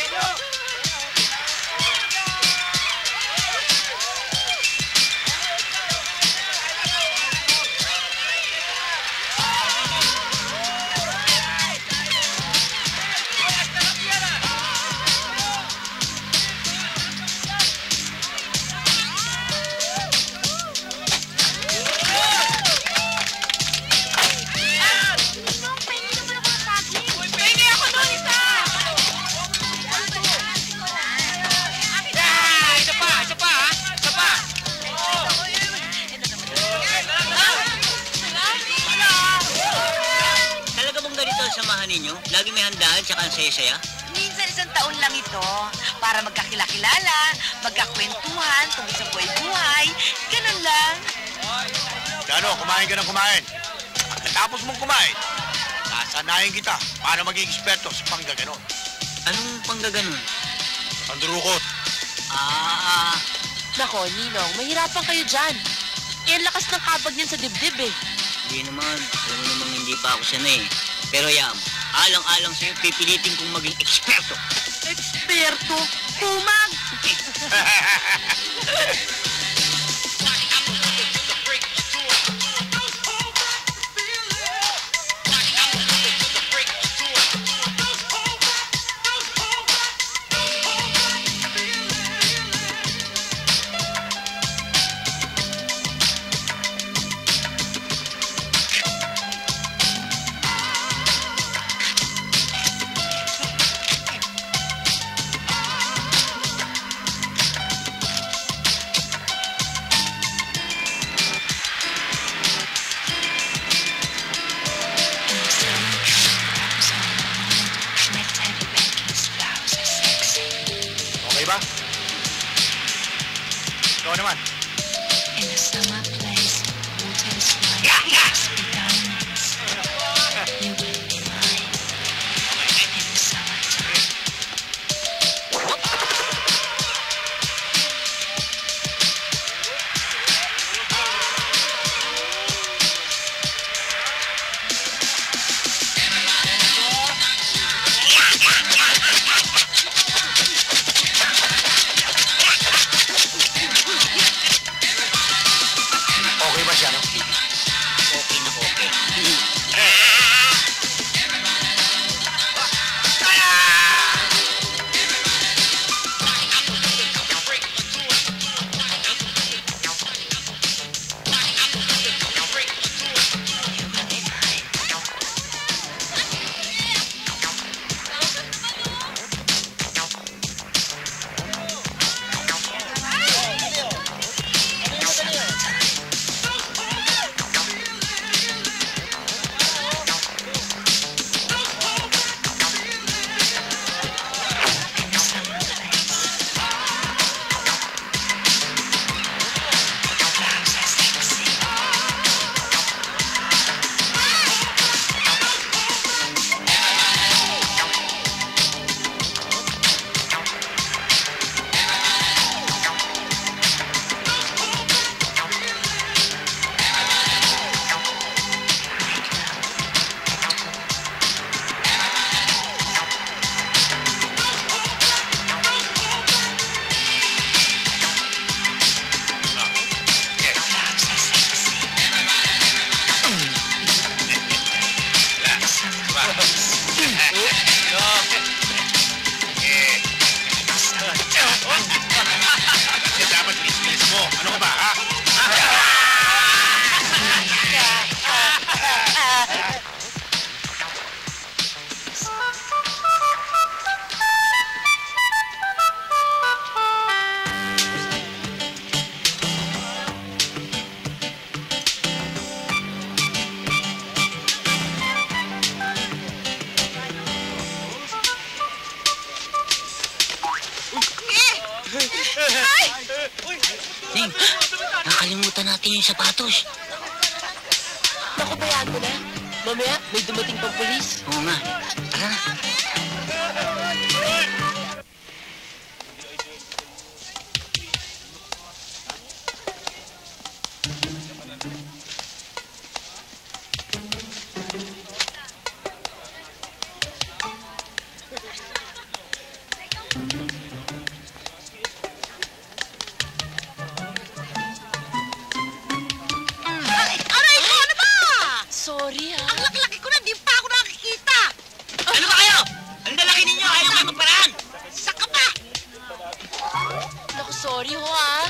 Ninyo? Lagi may handaan tsaka ang saya-saya? Minsan isang taon lang ito para magkakilala-kilala, magkakwentuhan tungkol sa buhay-buhay. Ganun lang. Siano, kumain ka ng kumain. Pagkatapos mong kumain, sasanayin kita para maging eksperto sa panggaganon. Anong panggaganon? Pandurukot. Ah... Nako, Ninong, mahirapan kayo dyan. Eh, ang lakas ng kabag niyan sa dibdib eh. Hindi naman. Alam mo namang hindi pa ako sanay eh. Pero yam, alang-alang sa'yo, pipilitin kong maging eksperto. Eksperto? Kumag! Ikaw naman. In a summer place, waters like crispy diamonds. You will be mine in the summertime. Okay ba siya, no? Okay na okay. Nakalimutan natin yung sapatos. Naku, bayaan mo na. Mamaya, may dumating pang polis. Oo nga. Tara na. Ay, aray ko, ano ba? Sorry, ha? Ang laki-laki ko na, di pa ako nakikita. Ano ba kayo? Ang lalaki ninyo, ayaw kayo magparaan. Saka pa. Naku, sorry ho, ha?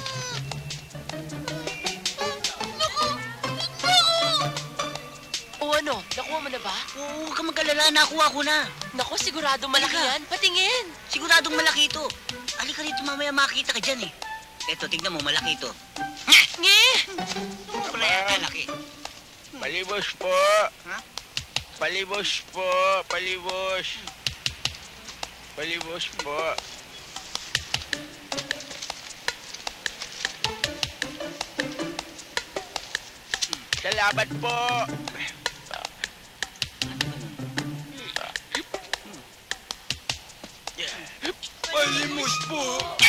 O ano, nakuha mo na ba? Oo, huwag ka mag-alala. Nakuha ko na. Naku, sigurado malaki Halika. yan. Patingin. Siguradong malaki ito. Halika rito, mamaya makakita ka dyan eh. Eto, tignan mo, malaki ito. Nge! Wala yata laki. Palibos po. Ha? Palibos po. Palibos. Palibos po. Salamat po. Palimos po.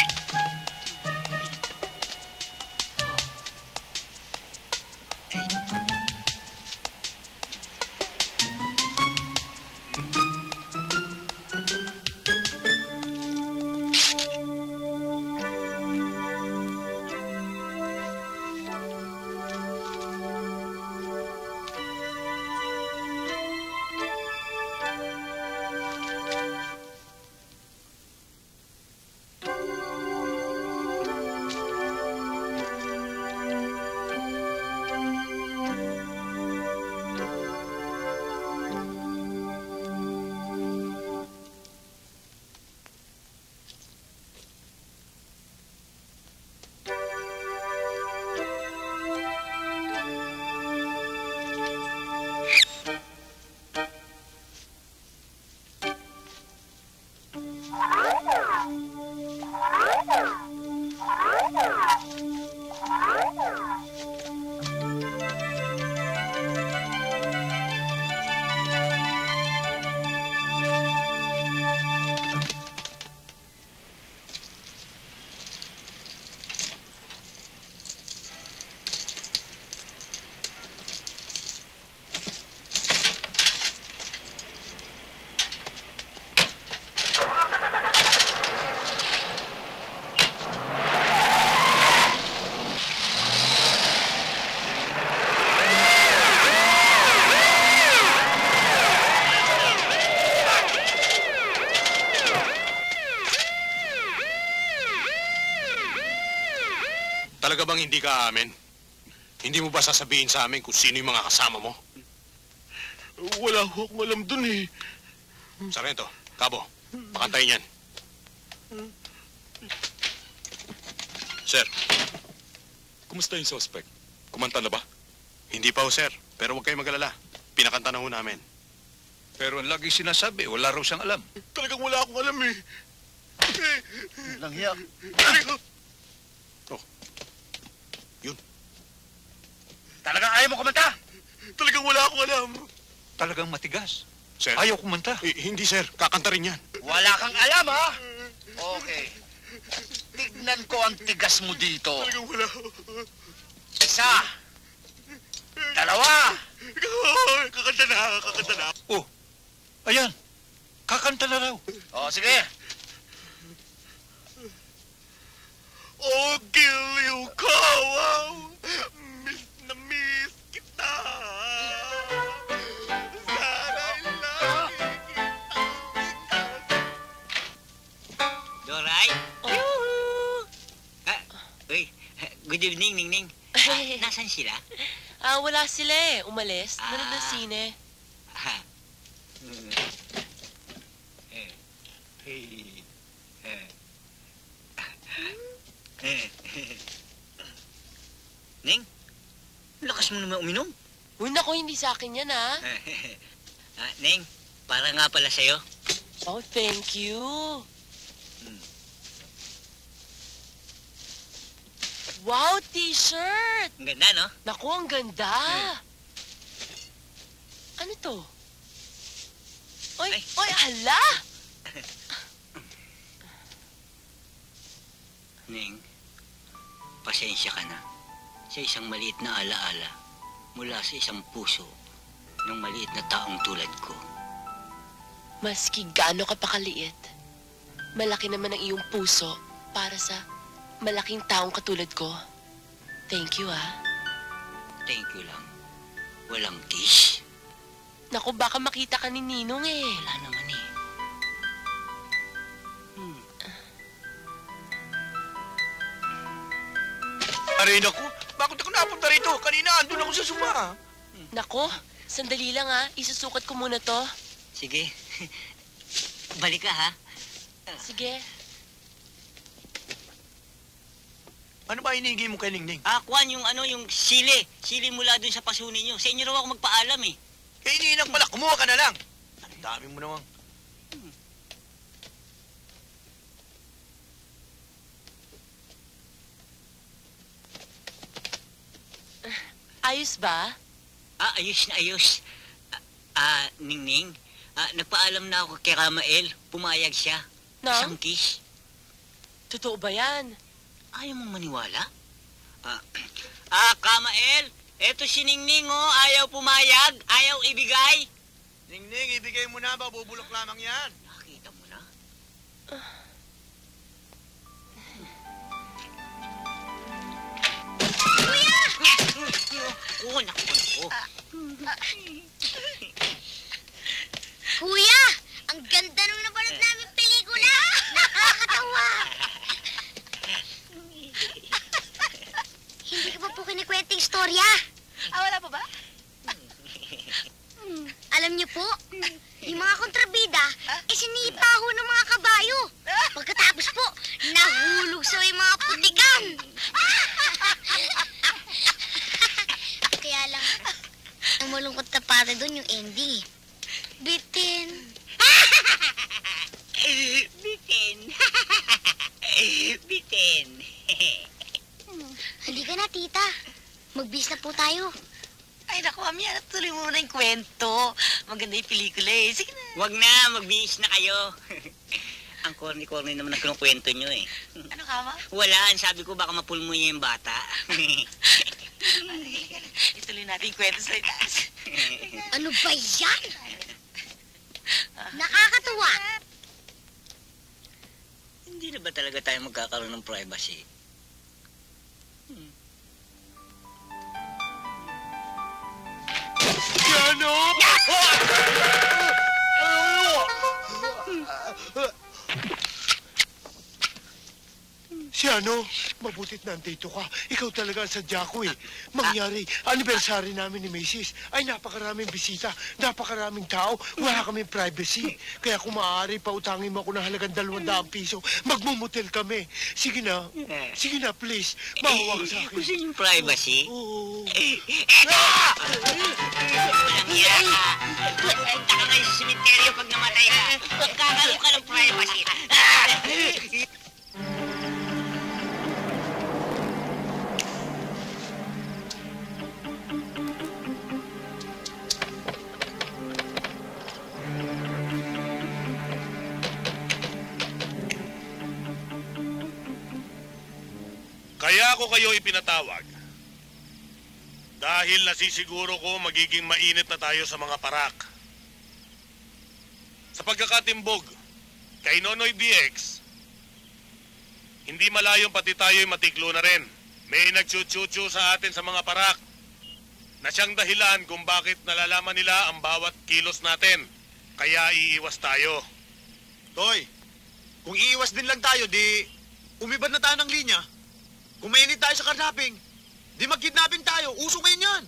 Talaga bang hindi ka amin? Hindi mo ba sasabihin sa amin kung sino yung mga kasama mo? Wala ko akong alam dun eh. Sargento, Cabo, pakantayin yan. Sir. Kumusta yung suspect? Kumanta na ba? Hindi pa ho, sir. Pero huwag kayong mag-alala. Pinakanta na ho namin. Pero ang lagi sinasabi, wala raw siyang alam. Talagang wala akong alam eh. Lang hiyak. Talagang ayaw mo kumanta? Talagang wala akong alam. Talagang matigas. Sir? Ayaw kumanta. Eh, hindi, sir. Kakanta rin yan. Wala kang alam, ha? Okay. Tignan ko ang tigas mo dito. Talagang wala. Isa. Dalawa. Kakanta na, kakanta na. Oh, ayan. Kakanta na raw. O, sige. Oh, kill you, kawaw. Miss na miss kita. Sana'y lagi Doray? Oh. Ah, uy, good evening, Ningning. Ah, nasan sila? Ah, wala sila eh. Umalis. Ah. Nanood ng sine. Ah. Hmm. Eh. Hey. Eh. Eh. Ning, lakas mo naman uminom. Uy, naku, hindi sa akin yan, ha? Ah, Ning, para nga pala sa'yo. Oh, thank you. Wow, t-shirt! Ang ganda, no? Naku, ang ganda! Ano to? Oy, oy, hala! Ning, pasensya ka na sa isang maliit na alaala mula sa isang puso ng maliit na taong tulad ko. Maski gaano ka pa kaliit, malaki naman ang iyong puso para sa malaking taong katulad ko. Thank you, ah. Thank you lang. Walang kiss. Naku, baka makita ka ni Ninong eh. Wala naman eh. Aray, naku. Bakit ako napunta rito? Kanina, andun ako sa sofa. Naku, sandali lang ah. Isusukat ko muna to. Sige. Balik ka, ha? Sige. Ano ba hinihingi mo kay Ningning? Ah, Kwan, yung ano, yung sili. Sili mula dun sa pasunin nyo. Sa inyo raw ako magpaalam eh. Eh, iniinak pala. Kumuha ka na lang. Ang dami mo naman. Ayos ba? Ah, ayos na ayos. Ah, ah Ningning, ah, nagpaalam na ako kay Ramael. Pumayag siya. No? Isang kiss. Totoo ba yan? Ayaw mong maniwala? Ah, ah Kamael, eto si Ningning, oh. Ayaw pumayag, ayaw ibigay. Ningning, ibigay mo na ba? Bubulok lamang yan. Nakita mo na? Kuya! Oo, naku, naku. Kuya! Ang ganda nung napanood namin pelikula! Nakakatawa! Hindi ka pa po kinikwenteng istorya. Ah, wala pa ba? Alam niyo po, yung mga kontrabida, eh sinipa ho ng mga kabayo. Pagkatapos po, nahulog sa yung mga putikan. Kaya lang, ang malungkot na pare doon yung ending eh. Bitin. Bitin. Bitin. Halika na, tita. Magbis na po tayo. Ay, naku, mami, ano, tuloy mo na yung kwento. Maganda yung pelikula eh. Sige na. Wag na, magbihis na kayo. Ang corny-corny naman ang kinukwento nyo eh. Ano ka, ma? Wala, ang sabi ko baka mapulmo niya yung bata. Ituloy natin yung kwento sa itaas. Ano ba yan? Nakakatuwa. Hindi na ba talaga tayo magkakaroon ng privacy? Ano? Si ano? Mabutit nandito ka. Ikaw talaga ang sadya ko eh. Mangyari, anniversary namin ni Macy's ay napakaraming bisita, napakaraming tao, wala kaming privacy. Kaya kung maaari, pautangin mo ako ng halagang dalawang daang piso, magmumutel kami. Sige na, sige na please, mahuwag sa akin. Gusto yung privacy? Oo. Eto! Walang iya ka. Punta ka ngayon sa simenteryo pag namatay ka. Magkakaroon ka ng privacy. Kaya ako kayo ipinatawag. Dahil nasisiguro ko magiging mainit na tayo sa mga parak. Sa pagkakatimbog kay Nonoy D X, hindi malayong pati tayo'y matiklo na rin. May nagchuchuchu sa atin sa mga parak na siyang dahilan kung bakit nalalaman nila ang bawat kilos natin. Kaya iiwas tayo. Toy, kung iiwas din lang tayo, di umibad na tayo ng linya. Kung mainit tayo sa karnaping, di mag-kidnapping tayo. Uso ngayon yan.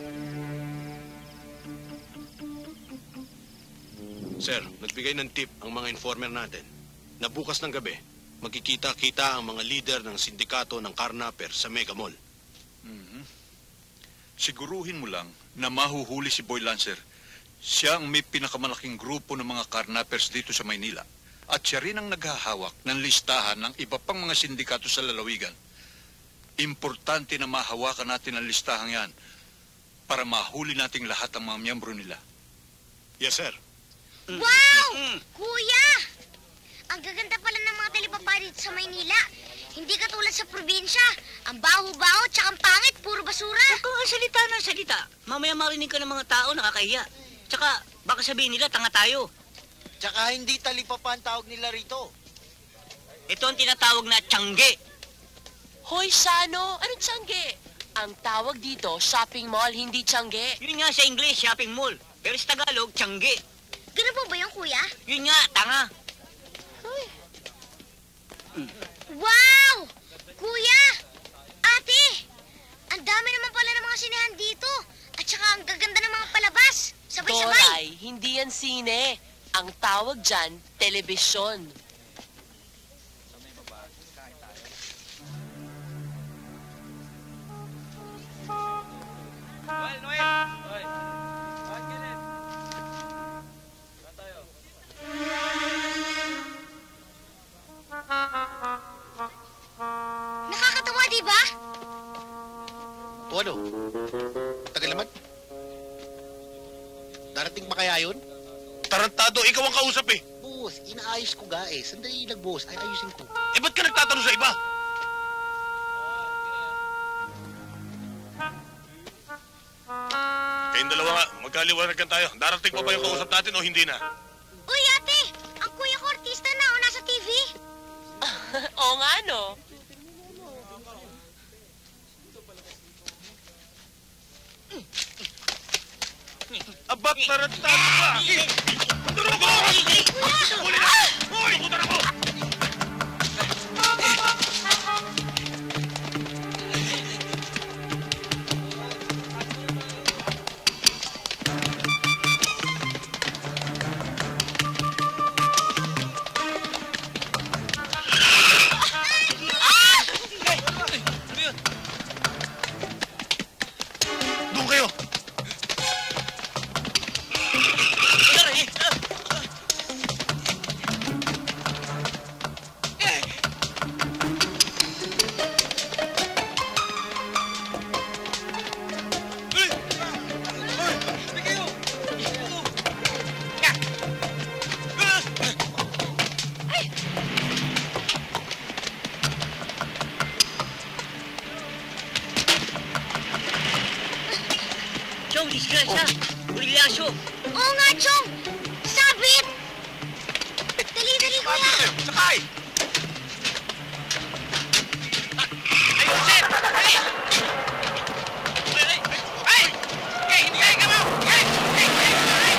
Sir, nagbigay ng tip ang mga informer natin na bukas ng gabi, magkikita-kita ang mga leader ng sindikato ng Carnapper sa Mega Mall. Mhm. Siguruhin mo lang na mahuhuli si Boy Lancer. Siya ang may pinakamalaking grupo ng mga carnappers dito sa Maynila. At siya rin ang naghahawak ng listahan ng iba pang mga sindikato sa lalawigan. Importante na mahawakan natin ang listahang yan para mahuli nating lahat ang mga miyembro nila. Yes, sir. Wow! Kuya! Ang gaganda pala ng mga talipapa dito sa Maynila. Hindi katulad sa probinsya. Ang baho-baho tsaka ang pangit, puro basura. Huwag kang salita na salita. Mamaya marinig ka ng mga tao, nakakahiya. Tsaka baka sabihin nila, tanga tayo. Tsaka hindi talipapa ang tawag nila rito. Ito ang tinatawag na tiyangge. Hoy, Sano! Anong tiyangge? Ang tawag dito, shopping mall, hindi tiyangge. Yun nga sa English, shopping mall. Pero sa Tagalog, tiyangge. Ganun po ba yung kuya? Yun nga, tanga. Wow! Kuya! Ate! Ang dami naman pala ng mga sinehan dito. At saka ang gaganda ng mga palabas. Sabay-sabay. Toray, hindi yan sine. Ang tawag dyan, telebisyon. Noel, Noel! Noel! Bakit ganun? Saan tayo? Nakakatawa, di ba? O ano? Tagal naman. Darating pa kaya yun? Tarantado, ikaw ang kausap eh. Boss, inaayos ko ga eh. Sandali lang, boss. Ay, ayusin ko. Eh, ba't ka nagtatanong sa iba? Kayong dalawa nga, magkaliwanagan tayo. Darating pa ba yung kausap natin o hindi na? Uy, ate! Ang kuya ko artista na o nasa T V. Oo nga, no? Abak, tarantado ka! Turo ko! Huli na! Huli ko, tara ko! Doon kayo! Chong, disgrasya. Bulilasyo. Oo nga, Chong! Sabit! Dali-dali, kuya! Sakay! Ayusin! Dali! Ay! Ay! Ay! Hindi kayo kamaw! Ay! Ay! Ay!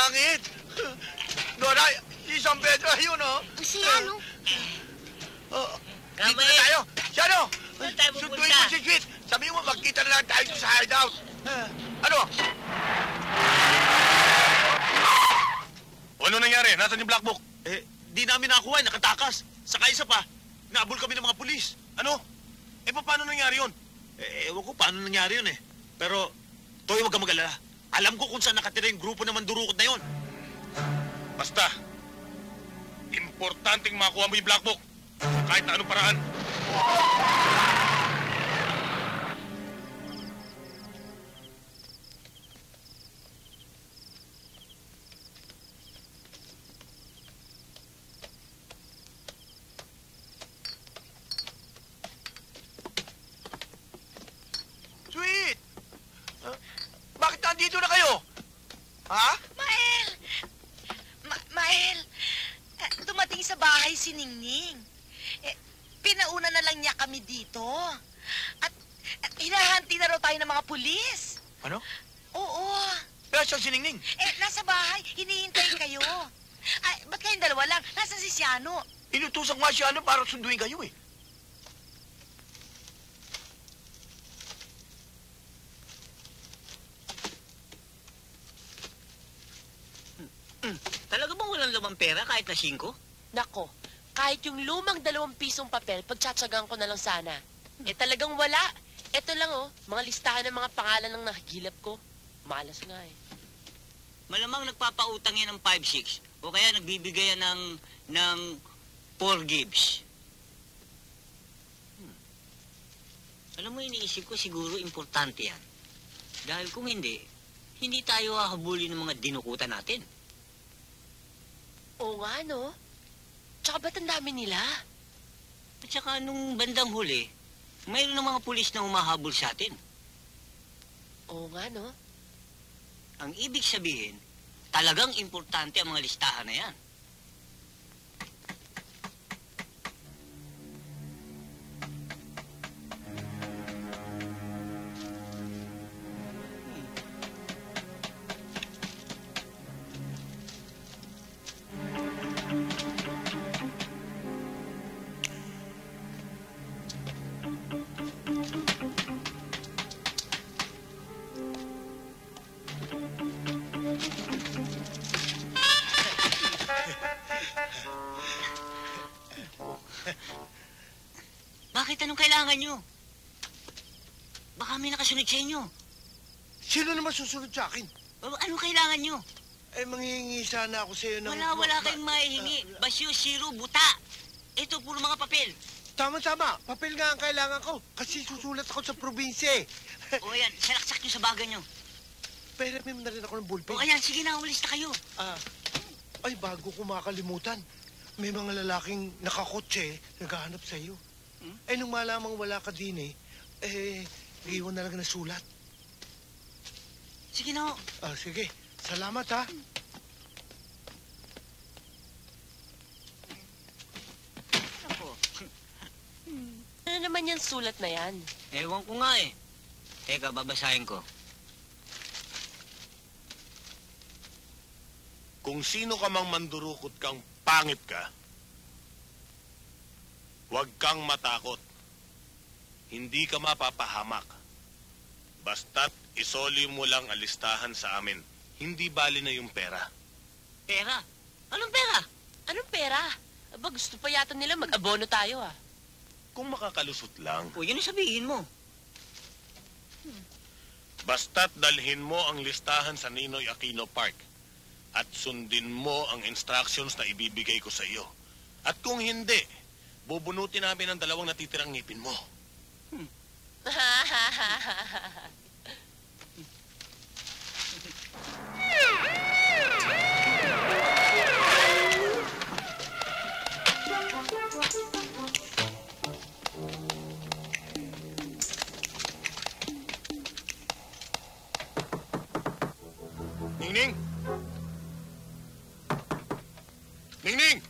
pangit. Dora, isang Pedro, ayun, oh. Kasi ano? Oh, dito na tayo. Siano? Sunduin mo si Sweet. Sabihin mo, magkita na lang tayo sa hideout. Ano? Ano nangyari? Nasaan yung black book? Eh, di namin nakuha, nakatakas. Saka isa pa, naabol kami ng mga pulis. Ano? Eh, paano nangyari yun? Eh, ewan ko paano nangyari yun eh. Pero, Toy, huwag kang mag-alala. Alam ko kung saan nakatira yung grupo ng mandurukot na yun. Basta, importanteng makuha mo yung black book. Kahit na anong paraan. Sweet! Uh, bakit nandito na kayo? Ha? Mael! Ma Mael, eh, dumating sa bahay si Ningning. Eh, pinauna na lang niya kami dito. At, at hinahanti na raw tayo ng mga pulis. Ano? Oo. Pero saan si Ningning? Eh, nasa bahay. Hinihintay kayo. Ay, ba't kayong dalawa lang? Nasaan si Siano? Inutusan ko nga si ano para sunduin kayo eh. Talaga bang walang lumang pera kahit na singko? Nako, kahit yung lumang dalawang pisong papel, pagtsatsagaan ko na lang sana. Eh talagang wala. Ito lang oh, mga listahan ng mga pangalan ng nakagilap ko. Malas nga eh. Malamang nagpapautang yan ng five six o kaya nagbibigay yan ng, ng four gives. Hmm. Alam mo, iniisip ko siguro importante yan. Dahil kung hindi, hindi tayo hahabulin ng mga dinukutan natin. Oo nga, no? Tsaka ba't ang dami nila? At saka nung bandang huli, mayroon ng mga pulis na humahabol sa atin. Oo nga, no? Ang ibig sabihin, talagang importante ang mga listahan na yan. Bakit? Anong kailangan nyo? Baka may nakasunod sa inyo. Sino naman susunod sa akin? Anong kailangan nyo? Eh, manghihingi sana ako sa'yo ng... Wala, wala kayong mahihingi. Basyo, siro, buta. Ito, puro mga papel. Tama-tama. Papel nga ang kailangan ko. Kasi susulat ako sa probinsya eh. O yan, salaksak nyo sa baga nyo. Pero may na rin ako ng ballpen. O ayan, sige na, umalis na kayo. Ah, ay, bago ko makalimutan. May mga lalaking nakakotse, naghahanap sa iyo. Hmm? Eh, nung malamang wala ka din eh, eh, iwan na lang na sulat. Sige na. Ah, sige. Salamat, ha? Ako. Ano naman yan sulat na yan? Ewan ko nga eh. Teka, babasahin ko. Kung sino ka mang mandurukot kang pangit ka, huwag kang matakot. Hindi ka mapapahamak. Basta't isoli mo lang ang listahan sa amin. Hindi bali na yung pera. Pera? Anong pera? Anong pera? Aba, gusto pa yata nila mag-abono tayo ah. Kung makakalusot lang. O, yun ang sabihin mo. Basta't dalhin mo ang listahan sa Ninoy Aquino Park at sundin mo ang instructions na ibibigay ko sa iyo. At kung hindi, bubunutin namin ang dalawang natitirang ngipin mo. Hmm. Ningning! Ningning!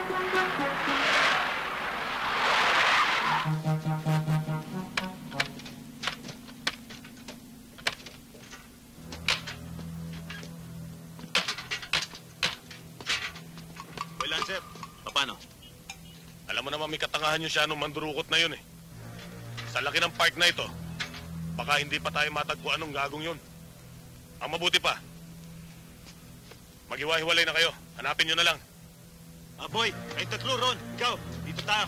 Boy Lancer, paano? Alam mo naman may katangahan yung siya nung mandurukot na yun eh. Sa laki ng park na ito, baka hindi pa tayo matagpuan ng gagong yun. Ang mabuti pa, maghiwa-hiwalay na kayo. Hanapin nyo na lang. Ah, boy, kayo tatlo ron. Ikaw, dito tayo.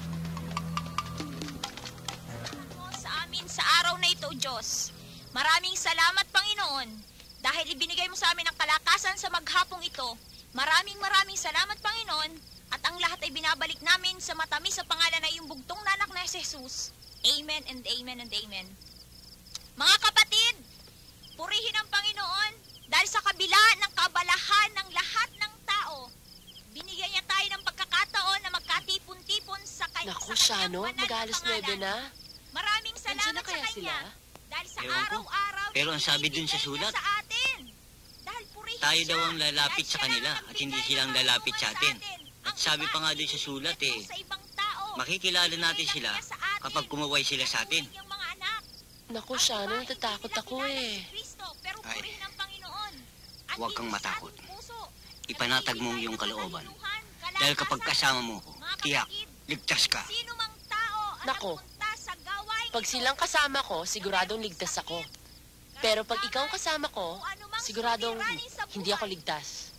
Sa amin sa araw na ito, Diyos. Maraming salamat, Panginoon. Dahil ibinigay mo sa amin ang kalakasan sa maghapong ito. Maraming maraming salamat, Panginoon. At ang lahat ay binabalik namin sa matamis sa pangalan na iyong bugtong na anak na Jesus. Amen and amen and amen. Mga kapatid, purihin ang Panginoon dahil sa kabila ng kabalahan ng lahat ng tao, binigyan niya tayo ng pagkakataon na magkatipon-tipon sa kanya. Naku, Shano, mag-alas nuwebe na. Maraming salamat na kaya sa kanya. sila? Dahil sa Ewan ko. araw-araw, Pero ang sabi dun sa sulat, sa atin. Dahil purihin tayo siya. daw ang lalapit sa kanila at hindi silang lalapit sa atin. At sabi pa nga dun sa sulat eh, makikilala natin sila kapag kumaway sila sa atin. Naku, Shano, natatakot ako eh. Ay, huwag kang matakot. Ipanatag mo yung kalooban. Dahil kapag kasama mo ko, tiyak, ligtas ka. Naku, pag silang kasama ko, siguradong ligtas ako. Pero pag ikaw ang kasama ko, siguradong hindi ako ligtas.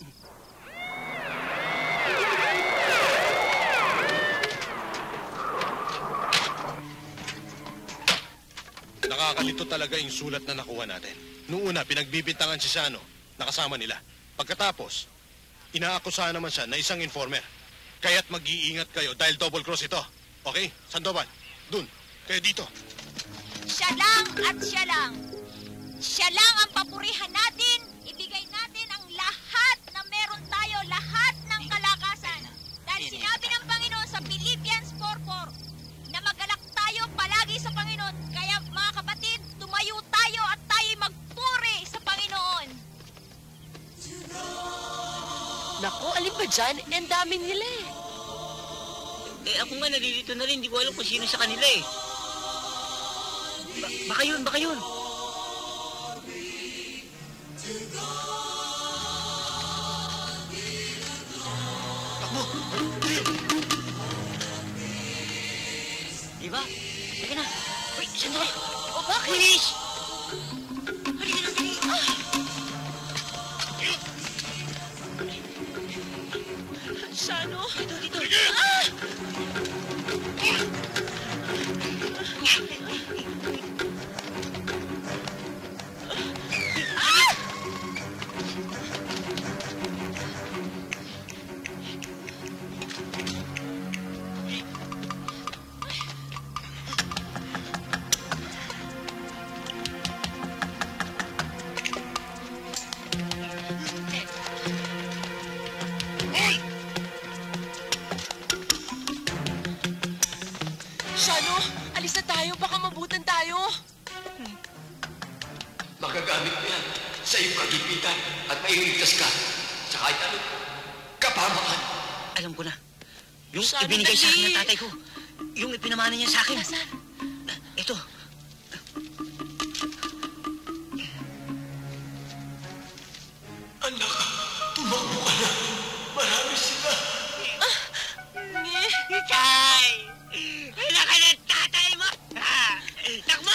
Nakakalito talaga yung sulat na nakuha natin. Noong una, pinagbibintangan si Sano, nakasama nila. Pagkatapos, inaakusahan naman siya na isang informer. Kaya't mag-iingat kayo dahil double cross ito. Okay? Sandoval, dun. Kayo dito. Siya lang at siya lang. Siya lang ang papurihan natin. Ibigay natin ang lahat na meron tayo, lahat ng kalakasan. Dahil sinabi ng Panginoon sa Philippians four four na magalak tayo palagi sa Panginoon. Kaya mga kapatid, tumayo tayo at tayo'y magpuri sa Panginoon. Naku, alin ba dyan? Ang dami nila eh. Eh ako nga nalilito na rin, hindi ko alam kung sino sa kanila eh. Ba baka yun, baka yun. Takbo! Diba? Sige na. Uy, sandali. O bakit? Bilis! Halika na, dali. Ah! Shano? Dito, dito. Ah! Shano, alis na tayo. Baka mabutan tayo. Magagamit mo yan sa iyong kagipitan at mailigtas ka sa kahit ano kapamakan. Alam ko na. Yung Shano, ibinigay sa akin dali. ng tatay ko. Yung ipinamana niya sa akin. Nasaan? Ito. Anak, tumakbo ka na. Marami sila. Itay! Wala ka ng tatay mo! Takbo!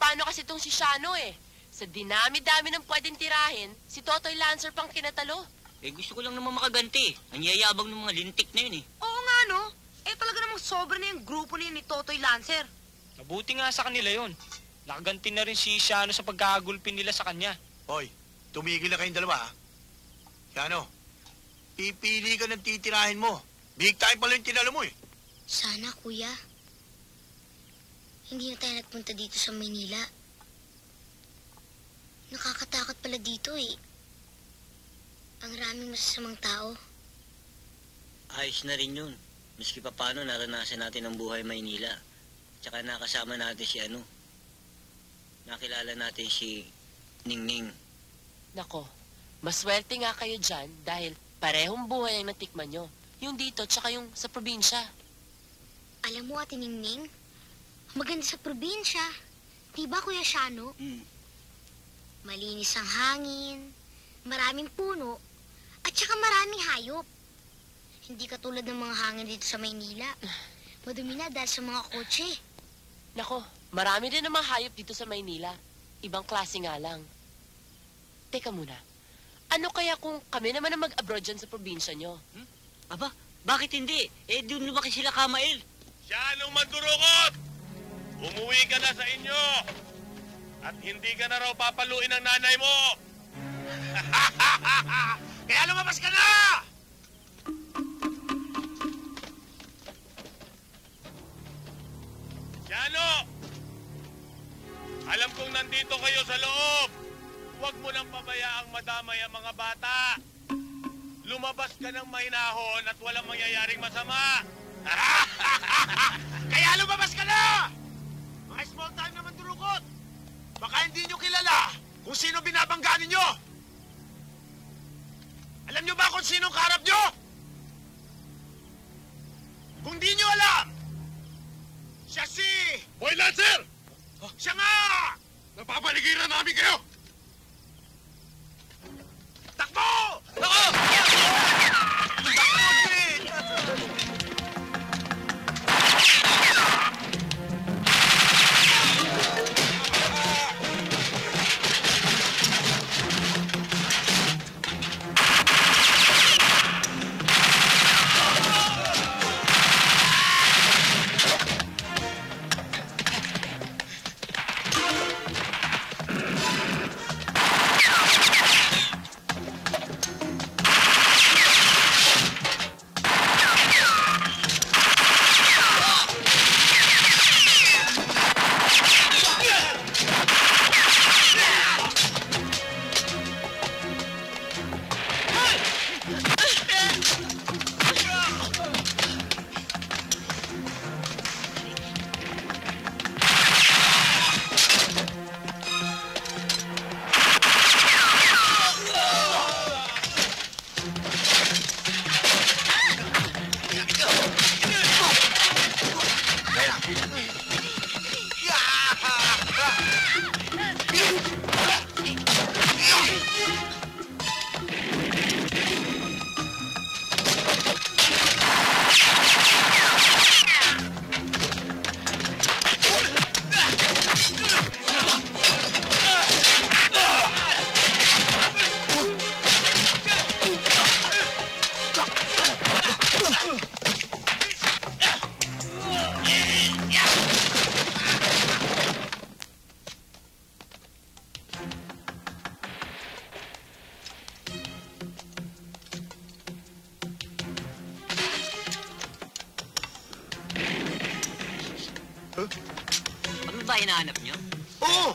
paano kasi tong si Shano eh. Sa dinami-dami ng pwedeng tirahin, si Totoy Lancer pang kinatalo. Eh, gusto ko lang naman makaganti. Ang yayabang ng mga lintik na yun eh. Oo nga, no? Eh, talaga namang sobra na yung grupo na yun ni Totoy Lancer. Mabuti nga sa kanila yon. Nakaganti na rin si Shano sa pagkakagulpin nila sa kanya. Hoy, tumigil na kayong dalawa, ha? Shano, pipili ka ng titirahin mo. Big time pala yung tinalo mo, eh. Sana, kuya. Hindi na tayo nagpunta dito sa Maynila. Nakakatakot pala dito, eh. Ang raming masasamang tao. Ayos na rin yun. Miski pa paano naranasan natin ang buhay Maynila. Tsaka nakasama natin si ano. Nakilala natin si Ningning. Nako, maswerte nga kayo dyan dahil parehong buhay ang natikman nyo. Yung dito, tsaka yung sa probinsya. Alam mo, Ate Ningning, maganda sa probinsya. Diba, Kuya Shano? Hmm. Malinis ang hangin, maraming puno, at saka maraming hayop. Hindi katulad ng mga hangin dito sa Maynila. Madumi na dahil sa mga kotse. Nako, marami din namang hayop dito sa Maynila. Ibang klase nga lang. Teka muna, ano kaya kung kami naman ang mag-abroad dyan sa probinsya nyo? Hmm? Aba, bakit hindi? Eh, doon lumaki sila Kamael. Shanong Mandurukot! Umuwi ka na sa inyo! At hindi ka na raw papaluin ng nanay mo! Kaya lumabas ka na! Shano! Alam kong nandito kayo sa loob! Huwag mo nang pabayaang madamay ang mga bata! Lumabas ka ng mahinahon at walang mangyayaring masama! Kaya lumabas ka na! Mga small time naman durukot! Baka hindi nyo kilala kung sino binabanggaan ninyo! Alam nyo ba kung sino kaharap nyo? Kung di nyo alam, siya si... Boy Lancer! Siya nga! Napapaligiran namin kayo! Takbo! Ako! Ano ba hinahanap nyo? Oo!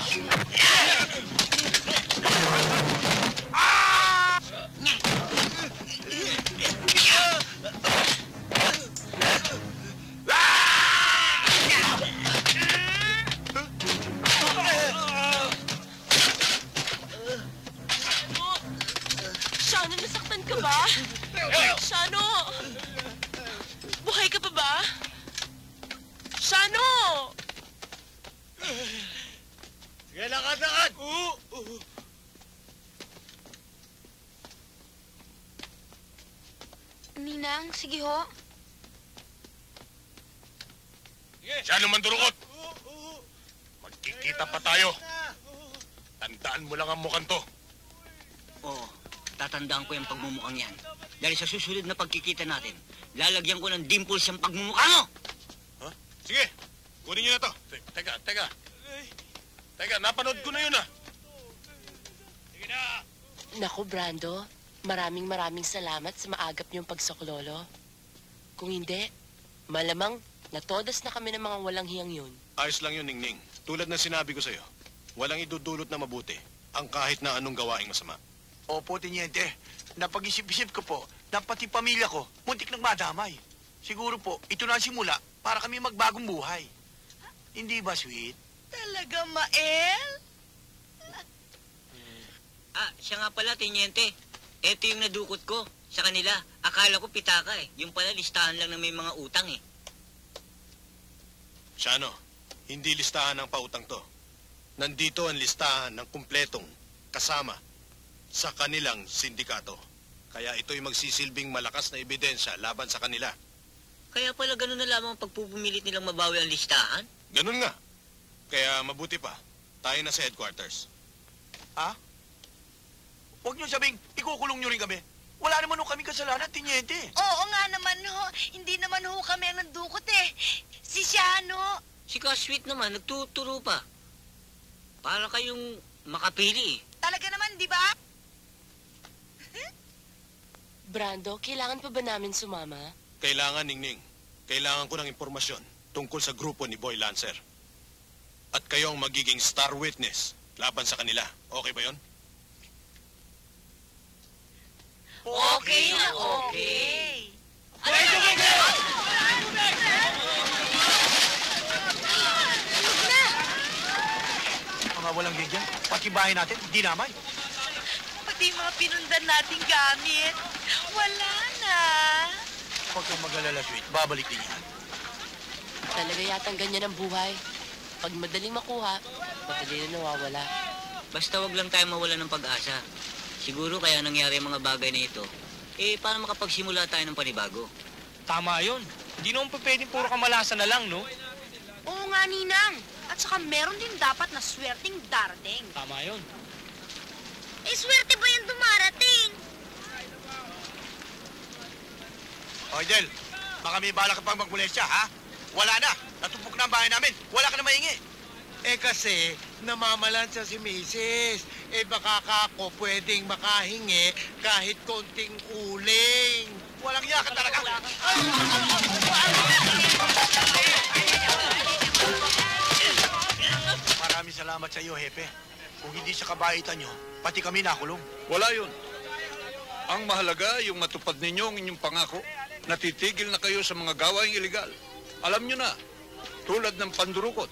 Shano, nasaktan ka ba? Shano! Buhay ka pa ba? Shano! Sige, lakad, lakad! Oo, oo. Ninang, sige ho. Siya naman durukot. Magkikita pa tayo. Tandaan mo lang ang mukhang to. Oo, tatandaan ko yung pagmumukhang yan. Dahil sa susunod na pagkikita natin, lalagyan ko ng dimples ang pagmumukha mo! Huh? Sige, kunin niyo na to. Te- Teka, teka. Teka, napanood ko na yun ah. Sige na. Naku, Brando, maraming maraming salamat sa maagap niyong pagsuklolo. Kung hindi, malamang natodas na kami ng mga walang hiyang yun. Ayos lang yun, Ningning. Tulad ng sinabi ko sa'yo, walang idudulot na mabuti ang kahit na anong gawaing masama. Opo, Teniente. Napag-isip-isip ko po na pati pamilya ko muntik nang madamay. Siguro po, ito na ang simula para kami magbagong buhay. Hindi ba, sweet? Talaga, Mael? Ah, siya nga pala, Teniente. Ito yung nadukot ko sa kanila. Akala ko pitaka eh. Yung pala listahan lang na may mga utang eh. Shano, hindi listahan ng pautang to. Nandito ang listahan ng kumpletong kasama sa kanilang sindikato. Kaya ito'y magsisilbing malakas na ebidensya laban sa kanila. Kaya pala ganun na lamang pagpupumilit nilang mabawi ang listahan? Ganun nga. Kaya mabuti pa, tayo na sa headquarters. Ha? Huwag niyo sabing ikukulong niyo rin kami. Wala naman ho kami kasalanan, Teniente. Oo nga naman ho. Hindi naman ho kami ang nandukot eh. Si Shano. Si Ka-Sweet naman, nagtuturo pa. Para kayong makapili eh. Talaga naman, di ba? Brando, kailangan pa ba namin sumama? Kailangan, Ningning. Kailangan ko ng impormasyon tungkol sa grupo ni Boy Lancer. At kayo ang magiging star witness laban sa kanila. Okay ba yon? Okay na okay. Mga walang gigyan, pati bahay natin, dinamay. Pati mga pinundan nating gamit. Wala na. Huwag kang mag-alala, sweet. Babalik din yan. Talaga yatang ganyan ang buhay. Pag madaling makuha, madali na nawawala. Basta wag lang tayo mawala ng pag-asa. Siguro kaya nangyari ang mga bagay na ito, eh, para makapagsimula tayo ng panibago. Tama yun. Hindi naman pa pwedeng puro kamalasan na lang, no? Oo nga, Ninang. At saka meron din dapat na swerteng darating. Tama yun. Eh, swerte ba yung dumarating? O, Del, baka may bala ka pang magmulensya, ha? Wala na. Natumpok na ang bahay namin. Wala ka na maingi. Eh kasi, namamalansa si Missus Eh baka ka ako pwedeng makahingi kahit konting uling. Walang iya ka talaga. Maraming salamat sa iyo, Hepe. Kung hindi sa kabaitan nyo, pati kami nakulong. Wala yun. Ang mahalaga, yung matupad ninyo ang inyong pangako, natitigil na kayo sa mga gawaing iligal. Alam nyo na, tulad ng pandurukot.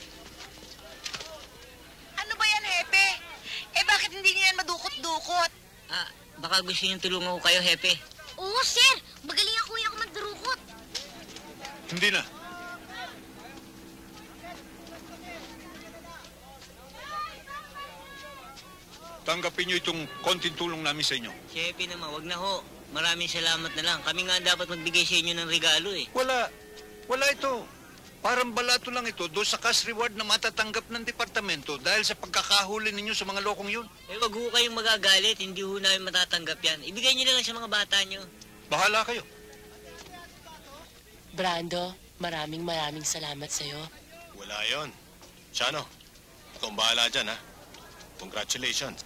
Ano ba yan, Hepe? Eh, bakit hindi niyo yan madukot-dukot? Ah, baka gusto niyong tulungan ko kayo, Hepe. Oo, sir. Magaling ang kuya ko magdurukot. Hindi na. Tanggapin nyo itong konting tulong namin sa inyo. Si Hepe naman, wag na ho. Maraming salamat na lang. Kami nga dapat magbigay sa inyo ng regalo eh. Wala. Wala ito. Parang balato lang ito doon sa cash reward na matatanggap ng departamento dahil sa pagkakahuli ninyo sa mga lokong yun. Eh, wag ho kayong magagalit. Hindi ho namin matatanggap yan. Ibigay niyo na lang sa mga bata niyo. Bahala kayo. Brando, maraming maraming salamat sa'yo. Wala yon. Shano, ikaw ang bahala dyan, ha? Congratulations.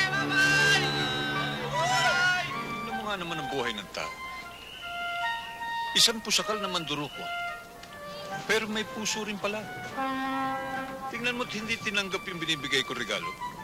Alam mo nga naman ang buhay ng tao. Isang pusakal na manduruko. Pero may puso rin pala. Tingnan mo't hindi tinanggap yung binibigay ko regalo.